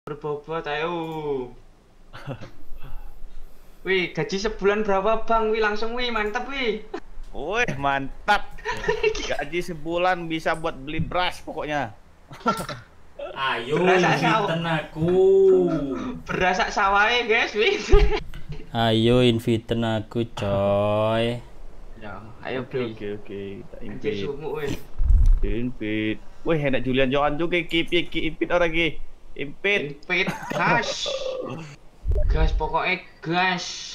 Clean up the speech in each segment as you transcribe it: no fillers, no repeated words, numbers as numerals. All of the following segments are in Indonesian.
Berbobot ayo. Wih, gaji sebulan berapa bang? Wih langsung wih mantap wih. Wih mantap. Gaji sebulan bisa buat beli beras pokoknya. Ayo Berasak inviten aku. Berasak sawahnya guys wih. Ayo inviten aku coy. Ya, ayo beli. Oke. Tak Anjir invite. sumuk wih. Invite. Wih enak Julian Johan juga invite orang lagi. Invite. Invite gas. Gas pokoknya gas.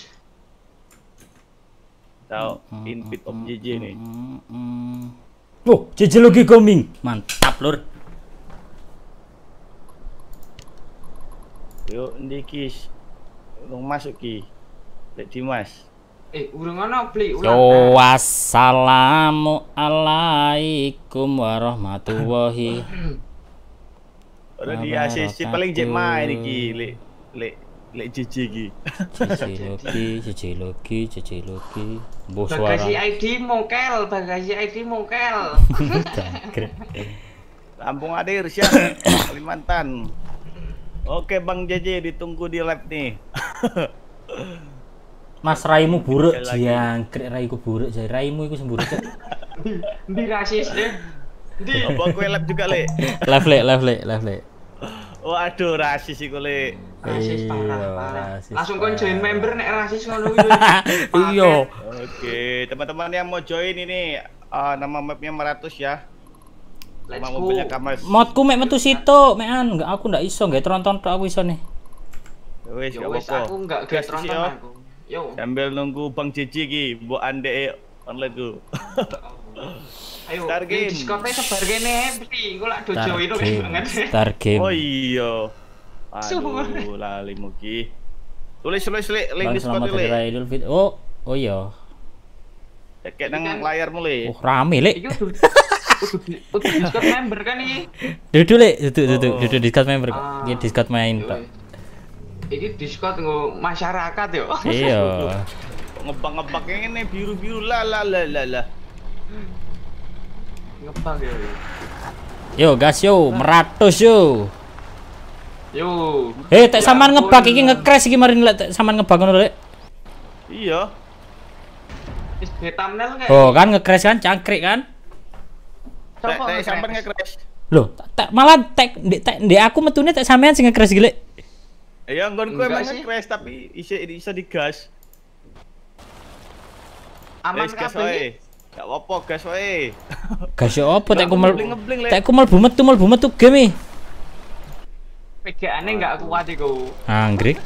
Tahu invite of JJ nih. Oh, JJ lagi coming. Mantap lur. Yuk ndikis. Urung masuk ki. Lek Dimas. Urung ana beli ulang. Yo assalamualaikum warahmatullahi. Ora di ACC paling jek main iki lek JJ ki. JJ logi. Mbok suara. Bagasi ID mongkel, bagasi ID mongkel. Jangkrik. Lampung Adir siap. Kalimantan. Oke Bang JJ ditunggu di live nih. Mas raimu buruk Lagi. jangkrik raiku buruk jare raimu iku semburuk. Di rasis deh. Di. Abang gue live juga le. Live le. Waduh rasis iku le. Rasis Iya, parah. rasis Langsung kon join parah. member nek rasis ngono kuwi. Iya. Oke, teman-teman yang mau join ini nama mapnya Meratus ya. Let's Nama go. mobilnya Kamas. Modku mek metu situ, mekan enggak aku ndak iso, nggak tronton tok aku iso nih. Wes Yo gak wis apa-apa. aku enggak Gas get nonton sih, yo. aku. Yo. Sambil nunggu Bang JJ ki, mbok ande online ku. Ayo, Star game. Discord-e sebar kene mesti engko lak dojo itu banget. Star game. Oh iya. Sumpah. Aduh, lali muki. Tulis le link Bang Discord selamat le. hari raya Idul Fitri. Oh iya. Cek nang layarmu le. Oh rame lek. Iki udah Discord member kan iki. Duduk lek, duduk Discord member kok. Ah. Iki Discord main Yo, tok. Iki Discord nggo masyarakat yo. Iya. Ngebak-ngebak ini biru-biru lah. Ngebang yo. Yo gas yo, meratus yo. Yo. Tak sampean ngebak iki nge-crash iki marin lek tak sampean ngebak ngono lek. Iya. Wis ge thumbnail kayak. Oh kan nge-crash kan cangkrik kan? Tak sampai nge-crash. Loh, tak malah ndek aku metune tak sampean sing nge-crash iki lek. Ya nggonku Enggak emang sih. nge-crash tapi iso digas. Aman Wes gas kabeh. wae. Gak apa-apa gas wae. Gas yo opo tak kumel. Ngebling-ngebling, Lek. Tak kumel bumet tuh game. PGA-ne enggak kuat iku. Anggrik.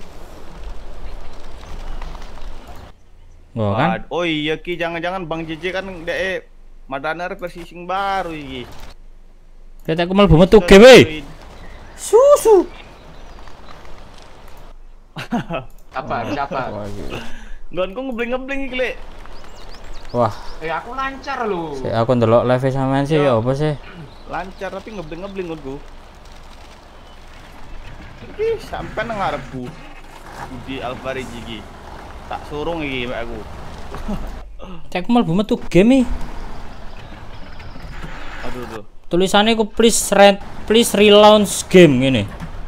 Oh kan? Oh iya ki jangan-jangan Bang JJ kan dek Madanar versi sing baru iki. Kita kumel bumet tuh game. Susu. Sabar. Nggonku ngebling-ngebling iki lek. Wah, Aku lancar lho. aku ndelok live sampean sih ya apa sih? Lancar tapi ngebling-ngebling nggonku. Iki sampai nang ngarepku. Di Alvarez iki. Tak surung iki mek aku. Cek kumel bumet tuh game. Aduh. Tulisannya ku please relaunch game ngene.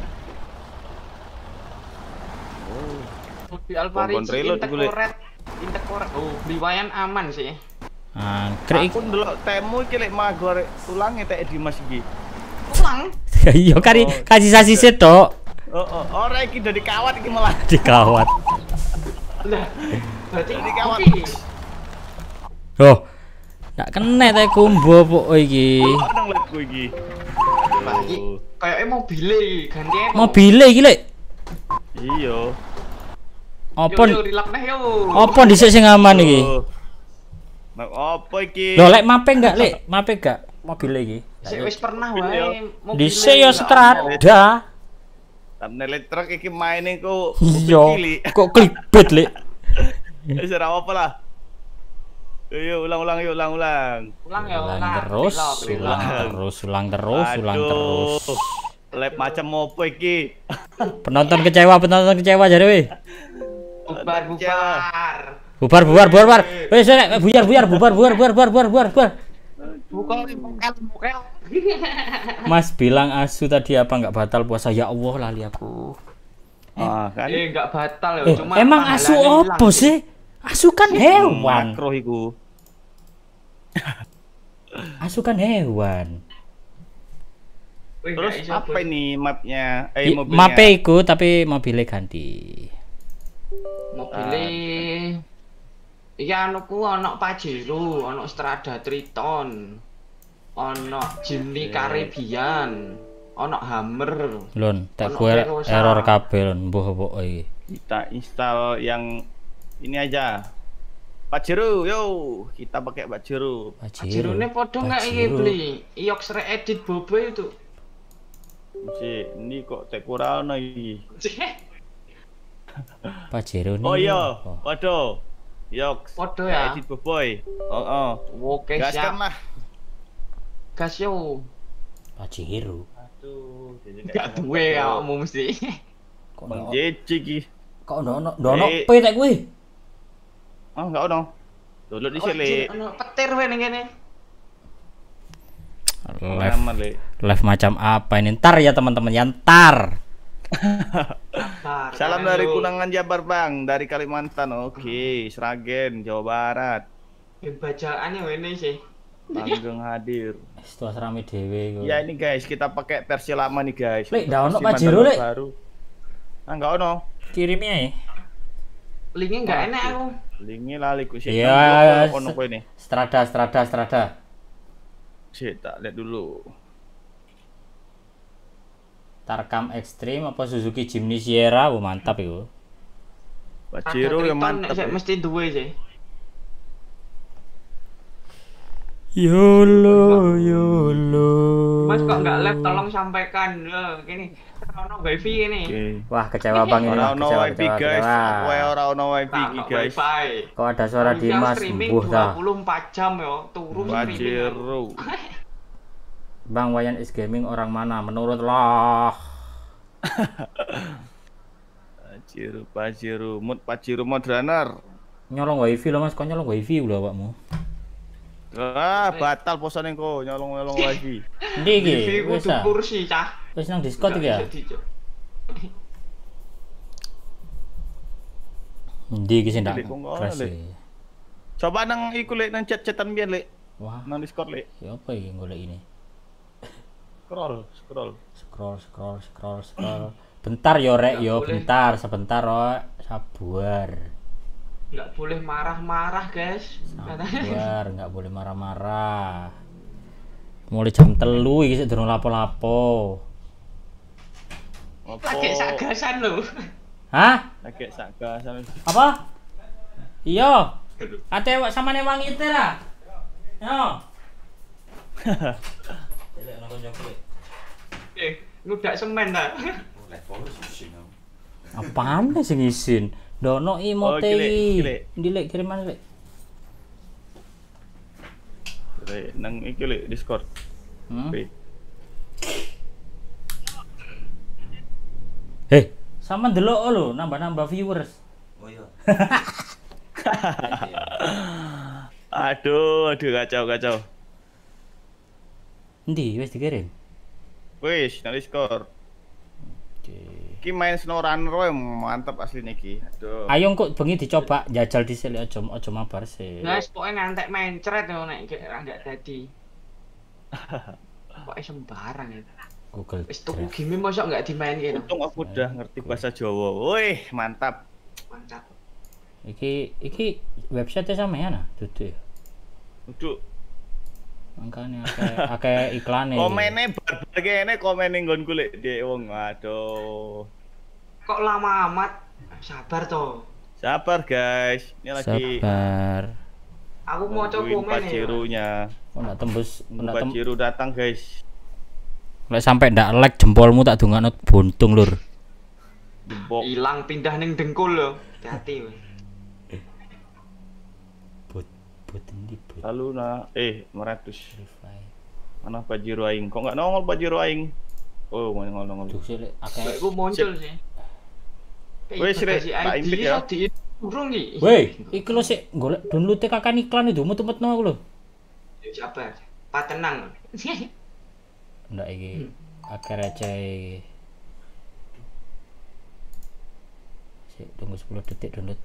Di Alvarez Bonbon reload iku, Lek. Intekoret. Oh, Bliwayan aman sih. Anggrik. Aku ndelok temu iki lek magore tulange tek Dimas iki. Ulang. Iya kari kasih sasise tok Oh, ora iki dari kawat iki malah. dikawat. Lah, berarti Jadi kawat. iki. Oh. Ndak kena teh kumbo pok iki. Nang liatku iki. Lah, iki kayaknya mobile ganti Mobile iki lek. Iya. Apa Yo, relax neh yo. apa dhisik sing aman iki? Mak apa iki? Lho lek mape enggak lek? Mape enggak mobile iki? Sik wis pernah Mobil, wae mobile. Dhisik ya setrada. Thumbnail truk iki maine ku Iya. Kok clickbait lek? Wis ora apa lah. Yo ulang. Ulang ya, Ulang nah, terus, relax. ulang terus. Aduh. Lab macam apa iki? Penonton kecewa jare we. Bubar. Bubar. Wes rek bubar. Bukan bukan. Mas bilang asu tadi apa nggak batal puasa? Ya Allah lali aku. Ah, kan. Nggak batal ya, cuma Emang asu pahalanya apa hilang. sih? Asu kan hewan. Makro iku. Asu kan hewan. Wih, Terus nggak iso, apa Bos. ini mapnya? Mobilnya. Mape iku tapi mobilnya ganti. Mobilnya iya anu ku ono Pajero, ono Strada Triton, ono Jimny Caribbean, ono Hammer. Lon, tak Ono gue Velosa. error kabel lon, mbuh apa iki. Kita install yang ini aja. Pajero, yo, kita pakai Pajero. Pajerone podo nggak iki beli? Iox Re-edit Bobo itu. Ini kok tek ora ono iki. Pajero nih. Oh iya, waduh. Yoks. Podo ya. Edit boy. Oh. Oke Gaskan siap. lah. Gas yo. Pajero. Aduh, Gak duwe kamu mesti. Kok Bang ono Jeci ki. kok ono Eh. P tek kuwi. Oh, enggak ono. Download di sini. Ono petir wae ning kene. Live Aman, Le. live macam apa ini? Ntar ya teman-teman, ya ntar. Sabar. Salam jangan dari lu. Kunangan Jabar, Bang. Dari Kalimantan. Oke, Sragen, Jawa Barat. Bacaannya ini sih. Langgeng hadir. Itu rame dhewe iku. Ya ini guys, kita pakai versi lama nih guys. Lek, Untuk ndak ono versi Pajero, mantan Lek. baru. Ah, enggak ono. Kirimnya ya. Linknya nggak enak aku. Linknya lali ku sih. Iya, Ono kowe ini. Strada. Sih, tak lihat dulu. Tarkam Extreme apa Suzuki Jimny Sierra, wah mantap itu. Pajero yang mantap. Saya ya. mesti duwe sih. Yolo. Mas kok nggak live tolong sampaikan. Gini. Ono wifi ini. Oke. Wah kecewa bang ini, Ora Bang. ono kecewa, wifi kecewa, guys. kecewa. Aku ora ono wifi iki Ono guys. wifi. Kok ada suara Wifi Dimas, streaming mbuh dah. 24 jam yo, turun streaming. Pajero. Bang Wayan is gaming orang mana? Menurut lah. Pajero, Pajero mod runner. Nyolong wifi loh mas, kok nyolong wifi lho awakmu. Ah, batal posane kok nyolong-nyolong wifi. Ndi iki? Wifi Wis kudu ah. kursi cah. Wis nang Discord iki ya. Nggak bisa di- Ndi iki sing ndak Lek, kok nggak crash ada, Lek? iki. Coba nang iku lek nang chat-chatan biyen lek. Wah, Nang Discord lek. ya apa iki golek ini? Scroll. Scroll. Bentar yo rek, Nggak yo boleh. bentar, sebentar rek. Sabar. Nggak boleh marah-marah guys. Sabar, nggak boleh marah-marah. Mulai jam 3 iki sik durung lapo-lapo. Opo? Pakai sagasan lo. Hah? Pakai sagasan. Apa? Iya. Ate samane wangi teh ra. Yo. Ngudak semen ta. Apaan sing isin? Dono emote Oh, iki. Lek. Ndi lek kiriman lek. Lek nang iki lek Discord. Hmm? Lek. Hei, sama ndelok lho, nambah-nambah viewers. Oh iya. Aduh, kacau. Endi wis dikirim? Wis nang Discord. Oke. Ki main SnowRunner wae mantap asline iki. Aduh. Ayo kok bengi dicoba jajal dhisik lek aja mabar sih. Guys, pokoknya ngantek mencret yo nek nggak dadi. Kok sembarang itu. Google. Wis tuku game mosok nggak dimainin. Untung aku udah ngerti bahasa Jawa. Wih, mantap. Mantap. Iki website sampean ah, dudu. ya? Duduk. Makane akeh iklane. Komennya barbar kene komen ning nggonku lek dhek wong. Aduh. Kok lama amat? Sabar toh. Sabar guys. Ini lagi Sabar. Aku mau coba nungguin komen ya. Pajeronya. Kok ndak tembus, ndak tembus. Pajero datang guys. Lek sampai ndak lag jempolmu tak dongakno buntung lur. Debok. Hilang pindah ning dengkul lo. Hati-hati. weh. Bot endi bot? Lalu nah 100. Revive. Mana Pajero aing? Kok enggak nongol Pajero aing? Oh, nongol. Duh sih lek Kayak akeh. aku muncul sih. Wes, Rek, tak impit ya. Burung nih. Woi, iki lho sik golek download kakak iklan itu mutu-mutno aku lho. Sabar. patenang. Ndak iki akeh receh iki. Sik tunggu 10 detik download.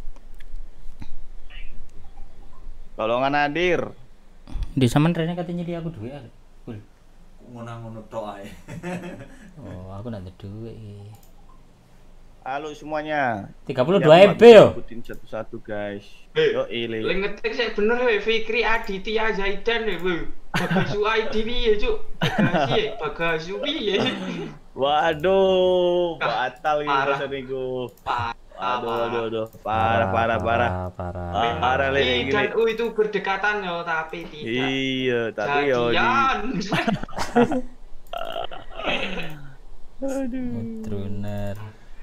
Tolongan hadir. Di sampean rene katanya di aku duwe. Kul. Ngono-ngono tok ae. Oh, aku ndak ada duwe iki. Halo semuanya. 32 Yang MB yo. ikutin satu-satu guys. Eh, Yo ile. Lek ngetik sik bener we Fikri Aditya Zaidan we. Bagasu ID piye, Cuk? Bagasu piye? Waduh, batal iki Parah. bahasa niku. Aduh. Aduh. Parah. Parah I lek dan gini. U itu berdekatan yo, tapi tidak. Iya, tapi yo di. Jadian. Aduh. Truner.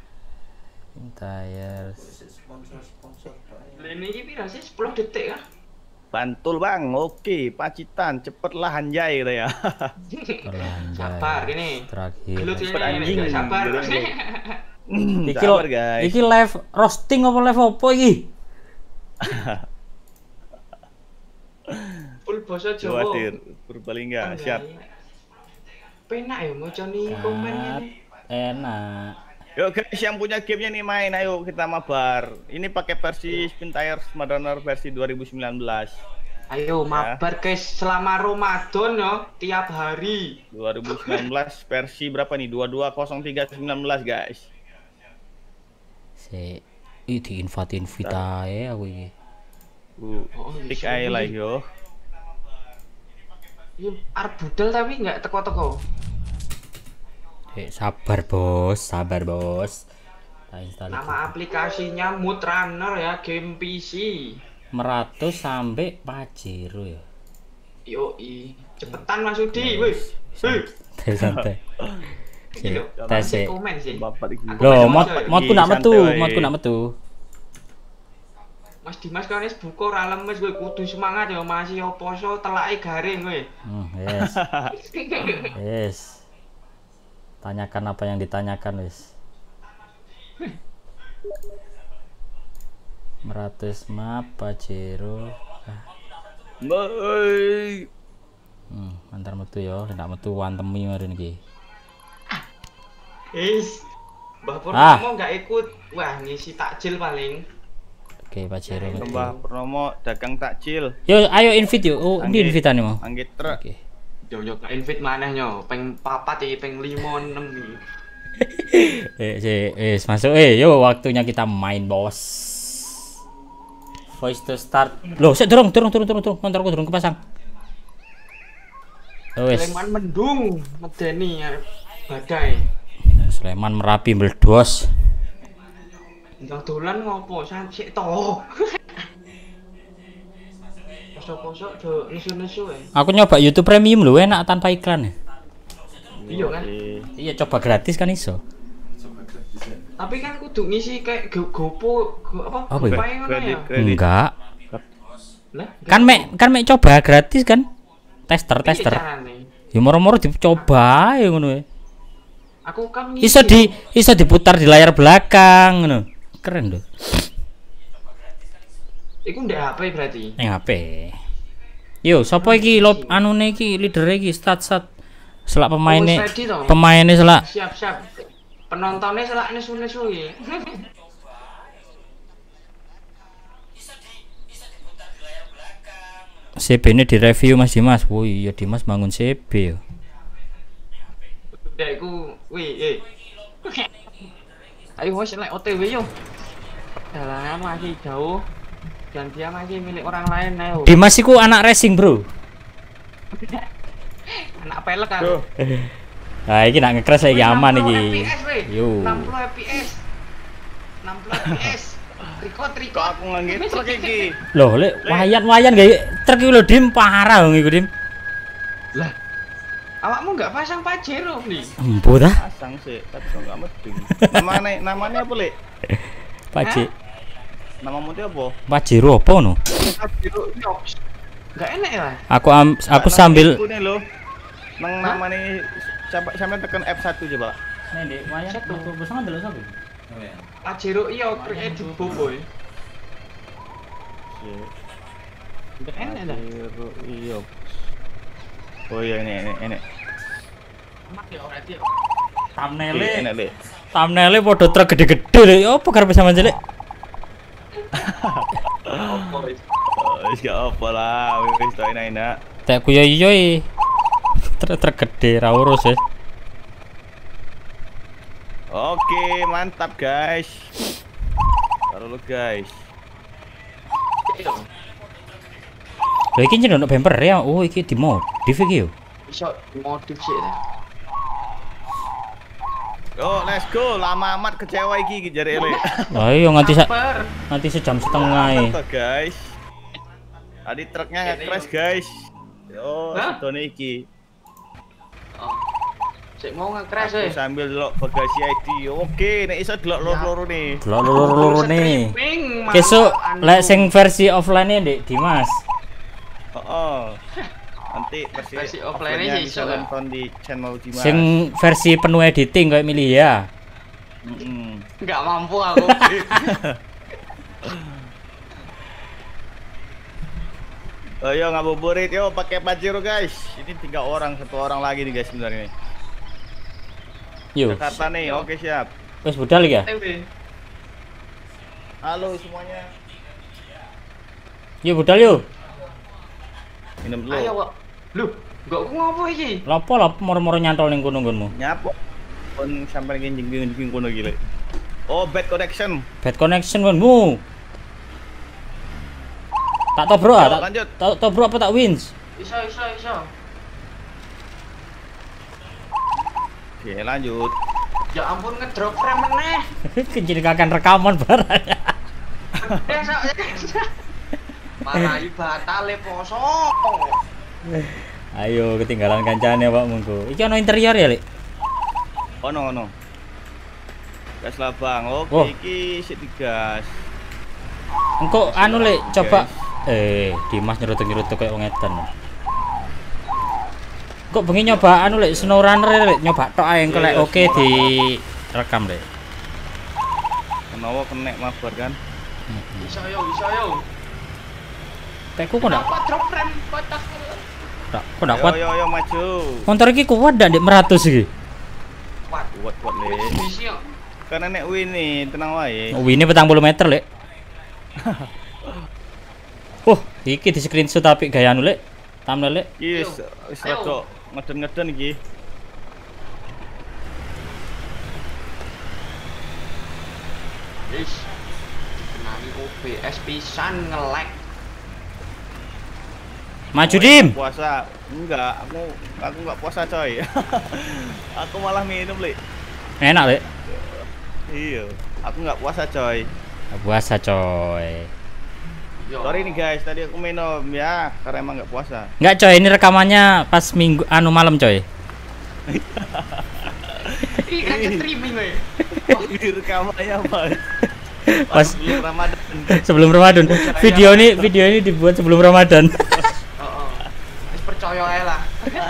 Tires. Sponsor tok ae. Lene iki pira sih? 10 detik kah? Bantul bang, oke, Pacitan, cepetlah anjay gitu ya. Perlanjai. Sabar ini. Terakhir. Gelut Cepet ini, anjing. nggak sabar. Gelut. Iki Sabar guys. Iki live roasting apa live apa iki? Full basa Jawa. Khawatir, Purbalingga, siap. Penak ya maca nih komen ini. Enak. Yuk guys, yang punya gamenya nih main, ayo kita mabar. Ini pakai versi Spin Tires Madonner versi 2019. Ayo mabar guys selama Ramadan yo tiap hari. 2019 versi berapa nih? 220319 guys. Di invite ae aku iki. Oh, Tik iya, ae lah iya. yo. Ini arep budal tapi nggak teko-teko. Sabar bos. Tak install. Nama aplikasinya Mood Runner ya, game PC. Meratus sampai Pajero ya. Yoi, cepetan Mas Udi, wis. Hei, Santai. iki lho, Tes masih sih. komen sih. Bapak iki. Aku Loh, pengen maca ya. modku nak metu, Santai wae. modku nak metu. Mas Dimas kan wis buka ora lemes kowe kudu semangat ya masih yo poso telake garing kowe. Yes. Yes. Tanyakan apa yang ditanyakan wis. Meratus map Pajero. Boy. Antar metu yo, ndak metu wantemi mari niki. Is. Mbah Ah. Purnomo nggak ikut. Wah, ngisi takjil paling. Oke, Pajero metu. Mbah Purnomo dagang takjil, Yo, ayo invite yo. Oh, Angge. ini invitane mau. anggit truk. Oke. Yo gak invite maneh nyo, peng 4 iki, peng 5 6 iki. Masuk yo waktunya kita main bos. Voice to start. Loh, sik turun. Motorku turun kepasang. Wes. Sleman mendung, medeni arep badai. Sleman Merapi meledos. Ndang dolan ngopo? Sik to. Poso-poso do nesu-nesu ya. Aku nyoba YouTube Premium lho, enak tanpa iklan ya. Iya kan? Iya, coba gratis kan iso. Tapi kan kudu ngisi kayak gopo apa? Apa ya? Gopae ngono ya. Kredit. Enggak. Lah, Kan mek coba gratis kan? Tester. carane? Ya moro-moro dicoba ya ngono ya. Aku kan Iso diputar di layar belakang ngono. Keren lho. Iku ndek HP berarti. Ning HP. Yo, sapa iki anune iki leader iki stat. Selak pemaine. Oh, wis ready toh? Pemaine selak. Siap. Penontonnya selak nesu-nesu iki. CB ini direview Mas Dimas. Woi, iya Dimas bangun CB yo. Udah iku, Ayo wes lek OTW yo. Dalangan masih jauh dan dia masih milik orang lain ayo. Dimas iku anak racing, Bro. Anak pelek kan. Duh. Nah, iki nak nge-crash lagi aman iki. 60 FPS, weh. Yo. 60 FPS. 60 FPS. Kok Record. aku nganggit truk iki. Loh, lek wayan gak truk iki lho Dim parah wong iku Dim. Lah. Awakmu enggak pasang Pajero, Bli? Empu dah. Pasang sih, tapi kok enggak medeng. Namanya apa, Lek? Paje. Namamu itu apa? Pajero apa no? Pajero yo. Enggak enak ya? Aku sambil Aku nih lo. Nang namanya sampai tekan F1 coba. Nek Dek, wayan Satu. metu bersama delok sapa? Pajero iya krek di boboy. Enggak enak dah. Iya. Oh iya ini. Amat ya ora iki. Thumbnail-e. Lek. Thumbnail-e padha truk gede-gede lho. Ya apa karepe sampean cilik? Apa wis. Wis gak apa lah, wis to enak. Tak kuyo-yoi. Truk gede ra urus ya. Oke, mantap guys. Taruh lu guys. Iya. Lho iki jenenge bumper ya. Oh iki dimodif iki yo. Iso modif sih. Yo, let's go. Lama amat kecewa iki jare ele. Lah iya nganti Sabar. nanti sejam setengah e. Mantap guys. Tadi truknya nggak crash guys. Yo, Hah? sedone iki. Oh. Sik mau nge-crash Aku sambil delok bagasi ID. Oke, nek iso delok loro-loro nih. Delok loro-loro nih. Streaming, Kesuk anu. lek sing versi offline-nya Dek Dimas. Oh. Nanti Versi offline-nya sih bisa iso lah. nonton di channel Dimas. Sing versi penuh editing kayak milih ya. Enggak mampu aku. Ayo ngabuburit yo pakai Pajero guys. Ini 3 orang, 1 orang lagi nih guys sebenarnya. Yo, Jakarta nih. Oke, siap. wis budal iki ya. TV. Halo semuanya. Yo budal yo. Minum dulu. Ayo kok. Lu, kok ngopo iki? Lapo moro-moro nyantol ning kono nggonmu. Nyapo. Pun sampai nginjing kono gile. Oh, bad connection. Bad connection wenmu. Tak tobro ah, tak Lanjut. tobro apa tak wins? Iso. Oke, lanjut. Ya ampun ngedrop frame meneh. Kencilkakan rekaman barang. Besok. Marahi batale poso. Ayo ketinggalan kancane Pak Mungku. Iki ono interior ya, Lek? Ono. Gas lah Bang. Oke, Oh. iki sik digas. Engko anu Lek, coba Guys. Dimas nyerut-nyerut kayak wong edan. Kok bengi nyoba anu Lek, snow runner ya, Lek, nyoba tok ae engko lek Iya, oke di rekam Lek. Menawa kena mabar kan. Iso yo. Tekku kok ndak Apa drop frame kotak. kok ndak kuat. Yo maju. Motor iki kuat ndak Dek 100 iki. Kuat. Kuat le. Misi yo. Karena nek Winnie tenang wae. Oh, ini 40 meter, Lek. Iki di screenshot apik gaya anu, Lek. Thumbnail, Lek. Iki wis Ayo. rada ngeden-ngeden iki. Wis. Kenali OBS pisan nge-lag. Maju, Dim. Puasa. Enggak, aku enggak puasa coy. Aku malah minum, Le. Enak, Lek. Iya, aku enggak puasa coy. Puasa, coy. Yo. Sorry nih guys, tadi aku minum ya, karena emang enggak puasa. Enggak, coy, ini rekamannya pas minggu anu malam, coy. Iki kan streaming we. Ini rekamannya apa? Pas Sebelum Ramadan. sebelum Ramadan. Video ini dibuat sebelum Ramadan. Heeh. Wis percaya ae lah.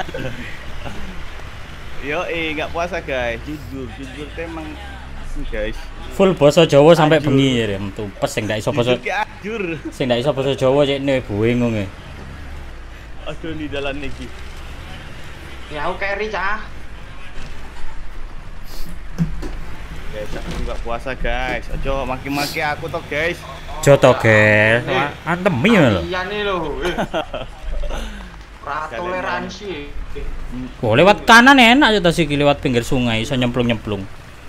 Yo, enggak puasa guys, jujur emang guys. Full basa Jawa sampai Ajur. bengi ya, tumpes sing ndak iso basa Jujur ki ajur. sing ndak iso basa Jawa cekne bingung e. Aduh di dalan iki. Ya aku carry cah. Guys, aku enggak puasa guys. Ojo maki-maki aku toh guys. Joto gel. Antemi lho. Iya nih lo. Ora toleransi. Oh, lewat kanan enak aja tas iki lewat pinggir sungai iso nyemplung-nyemplung.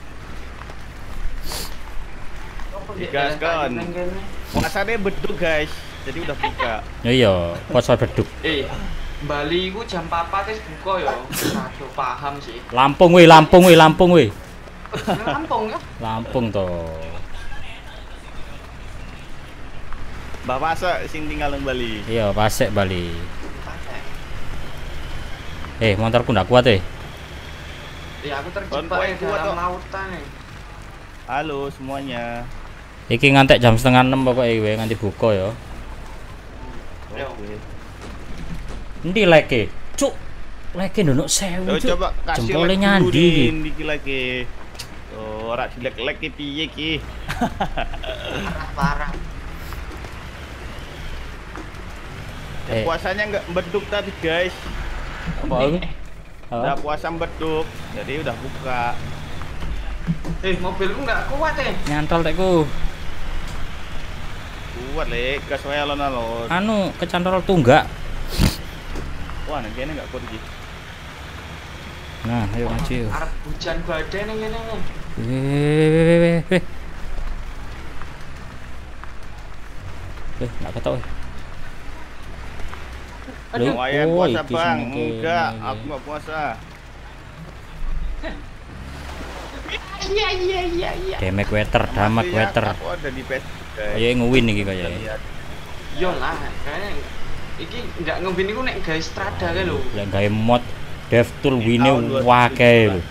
Digaskan. Puasanya beduk guys. Jadi udah buka. Ya iya, puasa beduk. Bali ku jam 4 wis buka ya. Aduh paham sih. Lampung weh. Lampung ya. Lampung toh. Mbak Masa sing tinggal nang Bali. Iya, Pasek Bali. Motorku ndak kuat Ya aku terjebak Konvoy di kuat, dalam kok. lautan nih. Halo semuanya. Iki ngantek jam 5:30 pokoknya we nganti buka ya. Yo. Oke. Endi leke? Cuk. Leke ndonok 1000, Yo Cuk. coba kasih Jempole like nyandi dulu iki. Iki lagi. Oh, ora dilek-lek ki piye ki? Parah. Puasanya enggak beduk tadi guys. Apa aku? Udah puasa beduk, jadi udah buka. Mobilku nggak kuat Nyantol tekku. Kuat le, gas wae alon-alon. Anu kecantol tunggak. Wah, nang kene enggak kuat iki. Nah, ayo maju. Arep hujan badai ning ngene nih. Weh. Enggak ketok. Aduh. Lumayan puasa iki bang, sing enggak, kene. aku nggak puasa. Iya. Demek weather, damak Masih ya, weather. Aku ada di pet. Ayo ngewin iki kaya. Yo lah, kayaknya iki nggak ngebin iku nek gawe strada kae lho. Lek gawe mod DevTool wine wake lho.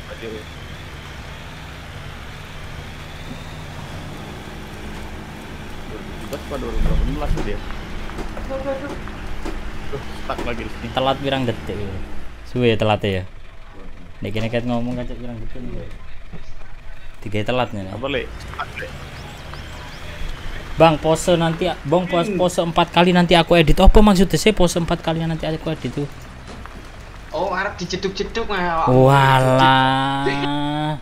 Pada 2018 dia. Stuck lagi di sini. Telat pirang detik. Suwe telatnya ya. Nek kene ket ngomong kacek pirang detik. Tiga telatnya. Apa le? Stuck, Le. Bang, pose nanti Bang pose 4 kali nanti aku edit. Apa maksudnya sih pose 4 kali nanti aku edit tuh? Oh, arep dijeduk-jeduk mah. Walah.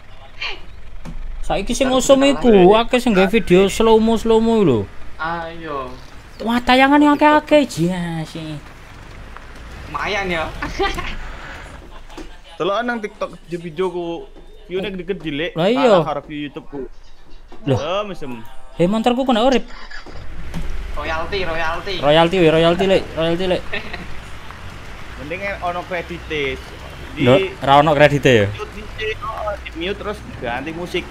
Saiki sing ngosum iku akeh sing gawe video slow-mo lho. Ayo. Wah, tayangan yang akeh-akeh sih. Lumayan ya. Delok nang TikTok di videoku view-ne gede-gede le. Lah iya. Harap view YouTube-ku. Loh. Mesem. Hei, motorku kena urip. Royalti. Royalti le. Mending ono kredit di Loh, ra ono kredite ya. di mute terus ganti musik.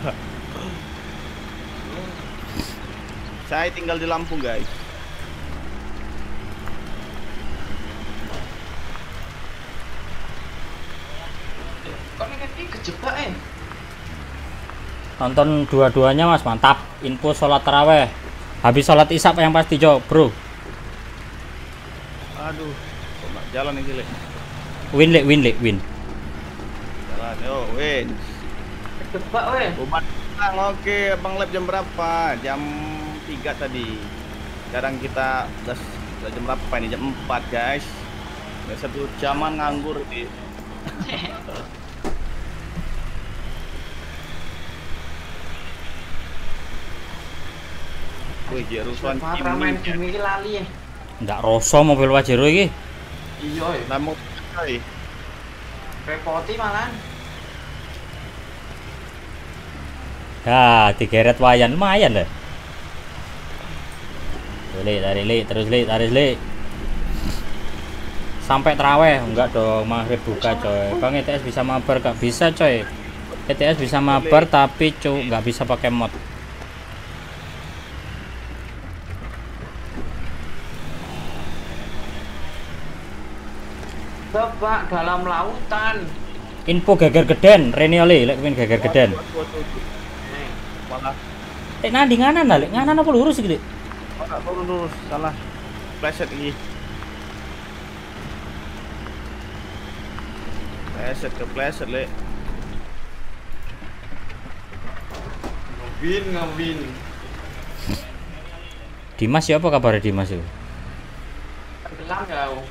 Saya tinggal di Lampung, guys. Kok ini kejebak Nonton dua-duanya Mas, mantap. Info sholat taraweh. Habis sholat isya yang pasti Jo, bro. Aduh, kok nggak jalan ini le. Win. Jalan, yo, win. Kejebak weh. Umat tenang, oke, Bang Lab jam berapa? Jam 3 tadi. Sekarang kita udah jam berapa ini? Jam 4, guys. Udah 1 jaman nganggur di. Wih, Jerusalem Matra main game iki lali ya. Ndak rasa mobil Wajero iki. Iya ya. Namu kali. Repoti malahan. Ya, digeret wayan lumayan lah. Terus le. Sampai teraweh enggak dong, maghrib buka coy. Bang ETS bisa mabar gak bisa coy. ETS bisa mabar tapi nggak bisa pakai mod. Bapak dalam lautan. Info geger geden, Reniole lek pengin geger geden. Nih. Malah Nandi nganan lah, lek nganan apa lurus iki, Dik? lurus, salah. Pleset ini. Pleset le. Ngewin. Dimas ya apa kabar Dimas itu? Tenggelam kau.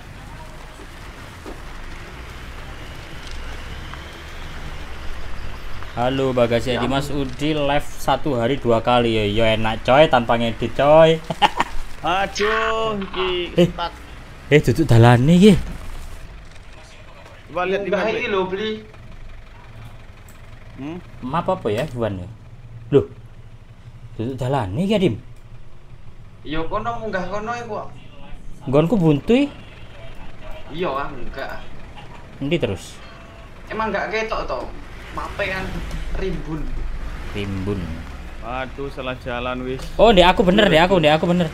Halo bagasi Dimas Udi live 1 hari 2 kali ya. Yo enak coy tanpa ngedit coy. Aduh, iki stuck. Duduk dalane iki. Coba lihat di Enggak mana. iki lho beli. Map apa ya Juan ya? Loh. Duduk dalane iki Dim. Yo kono munggah kono iku kok. Nggonku buntu iki. Iya ah enggak. Endi terus? Emang enggak ketok to. Mape kan rimbun. Aduh, salah jalan wis. Oh, ndek aku bener, ndek aku bener.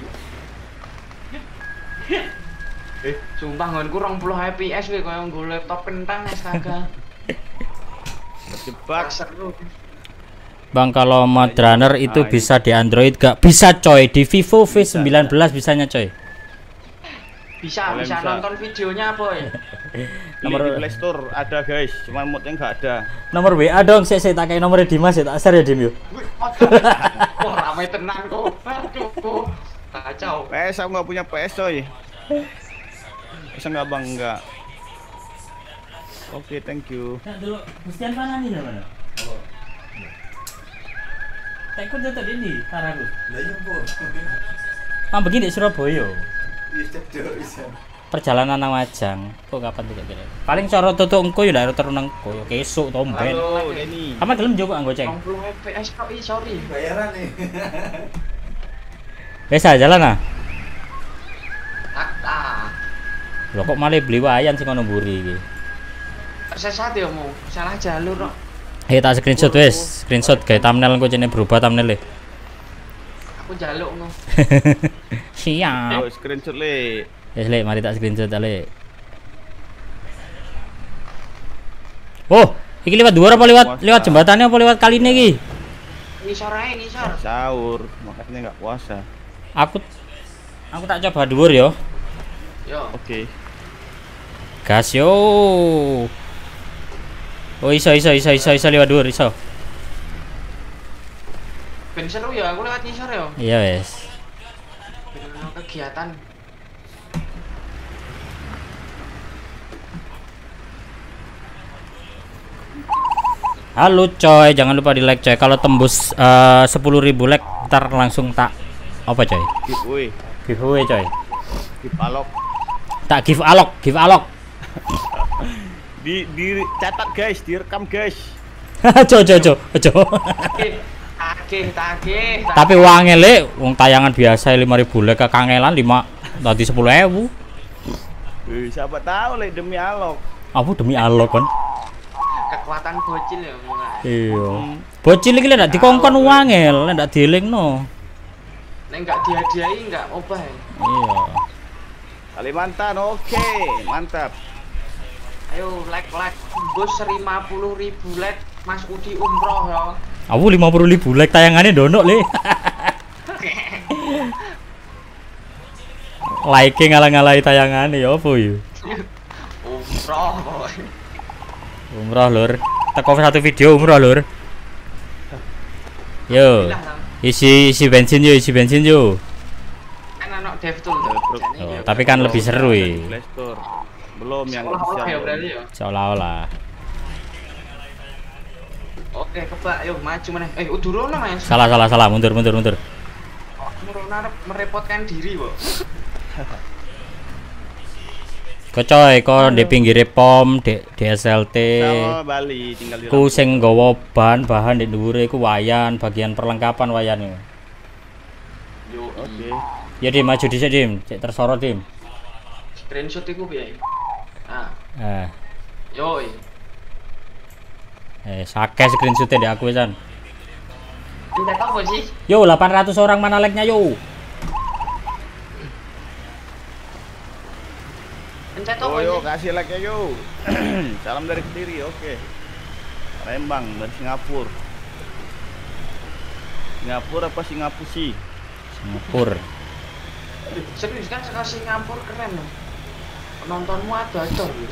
Sumpah nggonku 20 fps kowe koyo nggo laptop kentang astaga. Terjebak. Seru. Bang kalau mod runner itu bisa di Android gak? Bisa coy, di Vivo V19 bisanya coy. Bisa Bisa. nonton videonya boy. Nomor di Play Store ada guys, cuman modnya nggak ada. Nomor WA dong, saya tak kayak nomor Dimas ya, tak share ya Dim yuk. Wih, ramai tenang kok. Aduh. Kacau. PS aku nggak punya PS coy. Bisa nggak bang? Nggak. Oke, thank you. Nah, dulu Gustian mana nih mana? Oh. Tekun tetap ini, Taragus. Lah iya, Bos. Ah, begini di Surabaya. Wis cedok pisan. Perjalanan nang Wajang. Kok kapan tidak kira? Paling cara tutuk engko ya ndak terus nang engko ya kesuk to mben. Halo, Denny. Kamu gelem njogo anggo ceng? 20 fps kok sorry. Bayaran nih. Wes jalan ah. Tak. Lho kok malah beli wayan sing ono mburi iki. Tersesat ya mau. Salah jalur kok. Ayo tak screenshot wes, screenshot gawe thumbnail engko cene berubah thumbnail e. Aku jaluk ngono. Siap. Oh, screenshot le. Wes le, mari tak screenshot le. Oh, iki lewat dhuwur apa lewat jembatannya apa lewat kaline iki? Ngisor ae, ngisor. Sahur, makanya nggak puasa. Aku tak coba dhuwur yo. Yo. Oke. Gas yo. Oh iso lewat dhuwur iso. Ben seru ya, aku lewat ngisor ya. Iya wes. Ben ono kegiatan. Halo coy, jangan lupa di like coy. Kalau tembus 10.000 like, ntar langsung tak apa coy? Giveaway. Giveaway coy. Give alok. Tak give alok. Di catat guys, direkam guys. Ojo. Tagih. Tapi wangel le, wong tayangan biasa 5.000 like kekangelan 5 tadi 10.000. Siapa tahu le demi alok. Apa demi alok kan? Kekuatan bocil ya mulai. Iya. Bocil iki lek ndak dikongkon wangel, lek ndak dielingno. Nek enggak dihadiahi enggak obah. Iya. Kalimantan, oke, mantap. Ayo like bos 50.000 like Mas Udi umroh ya. Aku 50.000 like tayangannya donok le. Like ngalah-ngalahi tayangannya ya apa yo? Umroh. Umroh lur. Teko satu video umroh lur. Yo. Isi bensin yo. Kan anak dev tool. Oh, tapi kan lebih seru ya. Play Store. Belum yang Seolah-olah ya official. berarti ya. Seolah-olah. Oke, kebak yuk maju meneh. Udurono Mas. Salah. Mundur. Muruna merepotkan diri, Bok. Kocoy, kok di pinggir pom, di SLT. Sama Bali tinggal di Ku sing nggawa bahan di dhuwure iku wayan, bagian perlengkapan wayane. Yo, Oke. Ya Dim, maju dhisik Dim, cek tersorot Dim. screenshot iku piye? Eh, Yo. sakeh screenshot-e di aku wisan. Tidak tahu sih. Yo, 800 orang mana like-nya yo. Pencet Oh apa yo, sih? kasih like ya yo. Salam dari Kediri, oke. Lembang dari Singapura. Singapura apa Singapura sih? Singapura. Serius kan sekarang Singapura keren loh. Penontonmu ada gitu.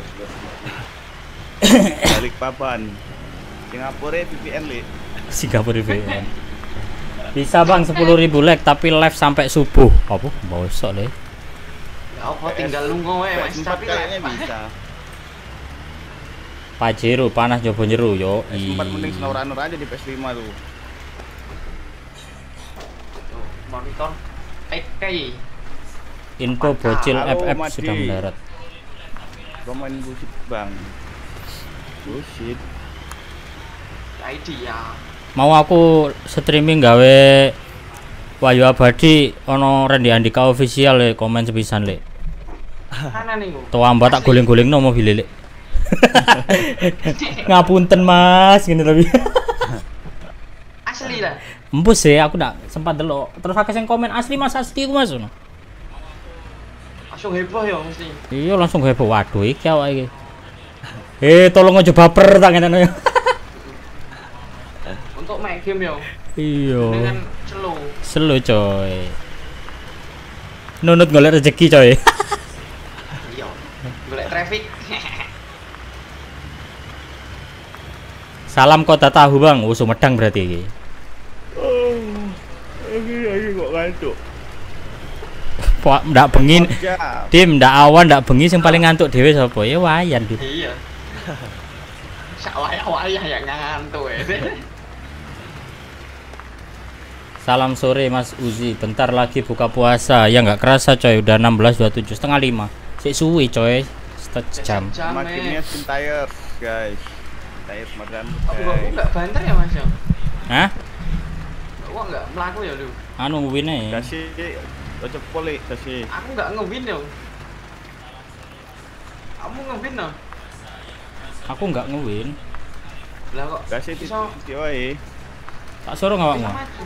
Balik papan. Singapura VPN li. Singapura VPN. Bisa Bang 10.000 like tapi live sampai subuh. Apa? Bosok le. Ya apa tinggal nunggu wae Mas, Sempat tapi kayaknya lah. bisa. Pajero panas nyoba nyeru yo. Sempat mending SnowRunner aja di PS5 tuh. Tuh, monitor kayak Info bocil Halo, FF Madi. sudah mendarat. Gua main bullshit bang. Bullshit. ID ya. Mau aku streaming gawe Wahyu Abadi ono Randy Andika official le, komen sepisan le. Mana nih kok? Tuh amba tak guling-guling no mobil le. Ngapunten Mas gini tapi. Asli lah. Empus sih aku ndak sempat delok. Terus akeh sing komen asli Mas asli ku Mas. Langsung heboh ya mesti. Iya langsung heboh waduh iki awake iki. Tolong aja baper tak ngene. Untuk main game ya. Iya. Dengan slow. Selo coy. Nunut golek rezeki coy. Iya. Golek traffic. Salam kota tahu Bang. Oh Sumedang berarti iki. Ini kok ngantuk. ndak bengi. Jam. Dim ndak awan ndak bengi sing paling ngantuk dhewe sapa? Ya Wayan, Dim. Iya. Sak wayah-wayah ya ngantuk ya. Salam sore Mas Uzi, bentar lagi buka puasa. Ya nggak kerasa coy, udah 16.27, setengah 5. Sik suwi coy, sejam. Makinnya spin tires, guys. Tires makan. Kok enggak banter ya Mas ya? Hah? Kok enggak melaku ya lu? Anu ngewine. Kasih cepol kasih. Aku enggak ngewin ya. Kamu ngewin no? Aku nggak ngewin. Lah kok Kasih iso titik wae. Tak suruh awakmu. maju?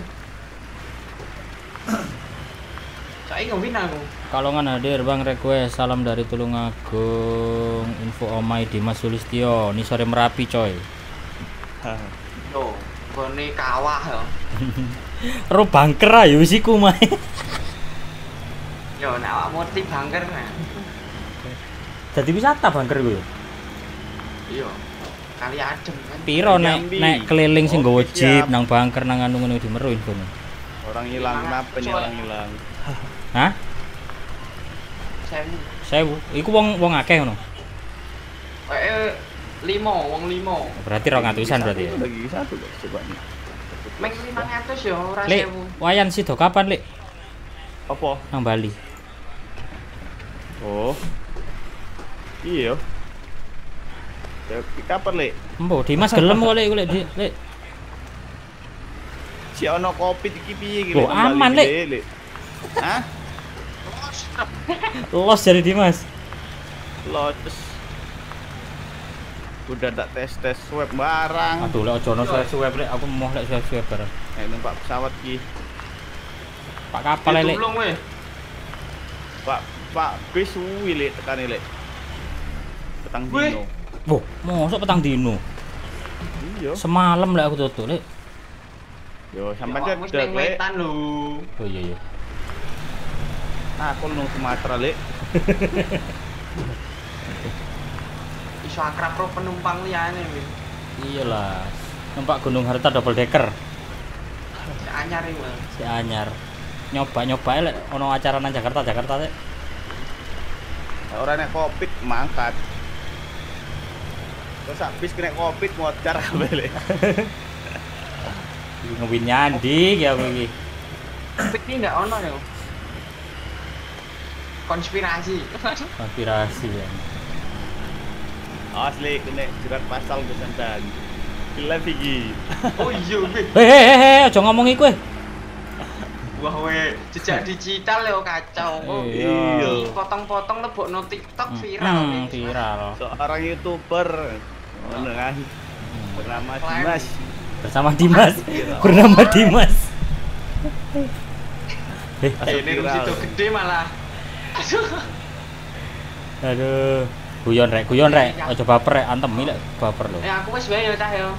Saya ngewin aku. Kalongan hadir Bang request, salam dari Tulungagung. Info Omai Dimas Sulistyo, ini sore Merapi coy. Yo, kone kawah ya. Ro bangker ayo wis iku mae. Yo nek awakmu ti bangker nah. Dadi wisata bangker iku yo. Iya. Kali adem kan. Piro nek Jambi. nek keliling sing nggawa Oke, jeep siap. nang bangker nang anu ngene di Meru infono. Orang hilang kenapa nih orang hilang? Hah? Sewu. 1000. Iku wong akeh ngono. Limo, wong limo. Berarti 200-an berarti ya. Lagi satu guys, coba nih. Meng 500 yo ora Lek, 1000. wayan sido kapan, Lek? Apa? Nang Bali. Oh. Iya. Ya, kapan lek? Embo, Dimas gelem kok Lek, iku Lek, Lek. Si ono kopi iki piye iki? Loh, aman, Lek. Hah? Los dari Dimas. Lotus. Udah tak tes swab barang. Aduh, Lek ojo ono swab Lek, aku mau Lek swab bareng. Numpak pesawat ki. Pak kapal Lek. Tulung weh. Pak bis suwi lek tekane lek. Petang Wih. dino. Wah, mosok petang dino. Iya. Semalam Lek aku tutuk Lek. Yo sampai Ya, wis cedek ning lek. wetan lho. Oh iya iya. Aku nang Sumatera lek. Iso akrab pro penumpang liyane weh. Iyalah. Numpak Gunung Harta double decker. Si anyar iki, Mas. Si anyar. Nyoba Lek ono acara nang Jakarta Lek. Ora nek Covid mangkat. Terus habis kena Covid ngocar kabeh lek. Ngewin nyandi ya iki. Tapi ini enggak ono ya. Konspirasi. Konspirasi ya. Asli kena jerat pasal kesandan. Gila iki. Oh iya weh. Hei, aja ngomong iku. Wah weh, jejak digital yo kacau. Oh, Iya. potong-potong lebokno TikTok viral weh. Viral. Seorang YouTuber ngono kan. Bernama Dimas. Bersama Dimas. Bernama Dimas. Ini situ gede malah. Aduh. Guyon rek. Aja baper rek, antem iki lek baper lho. Aku wis wae yo cah yo.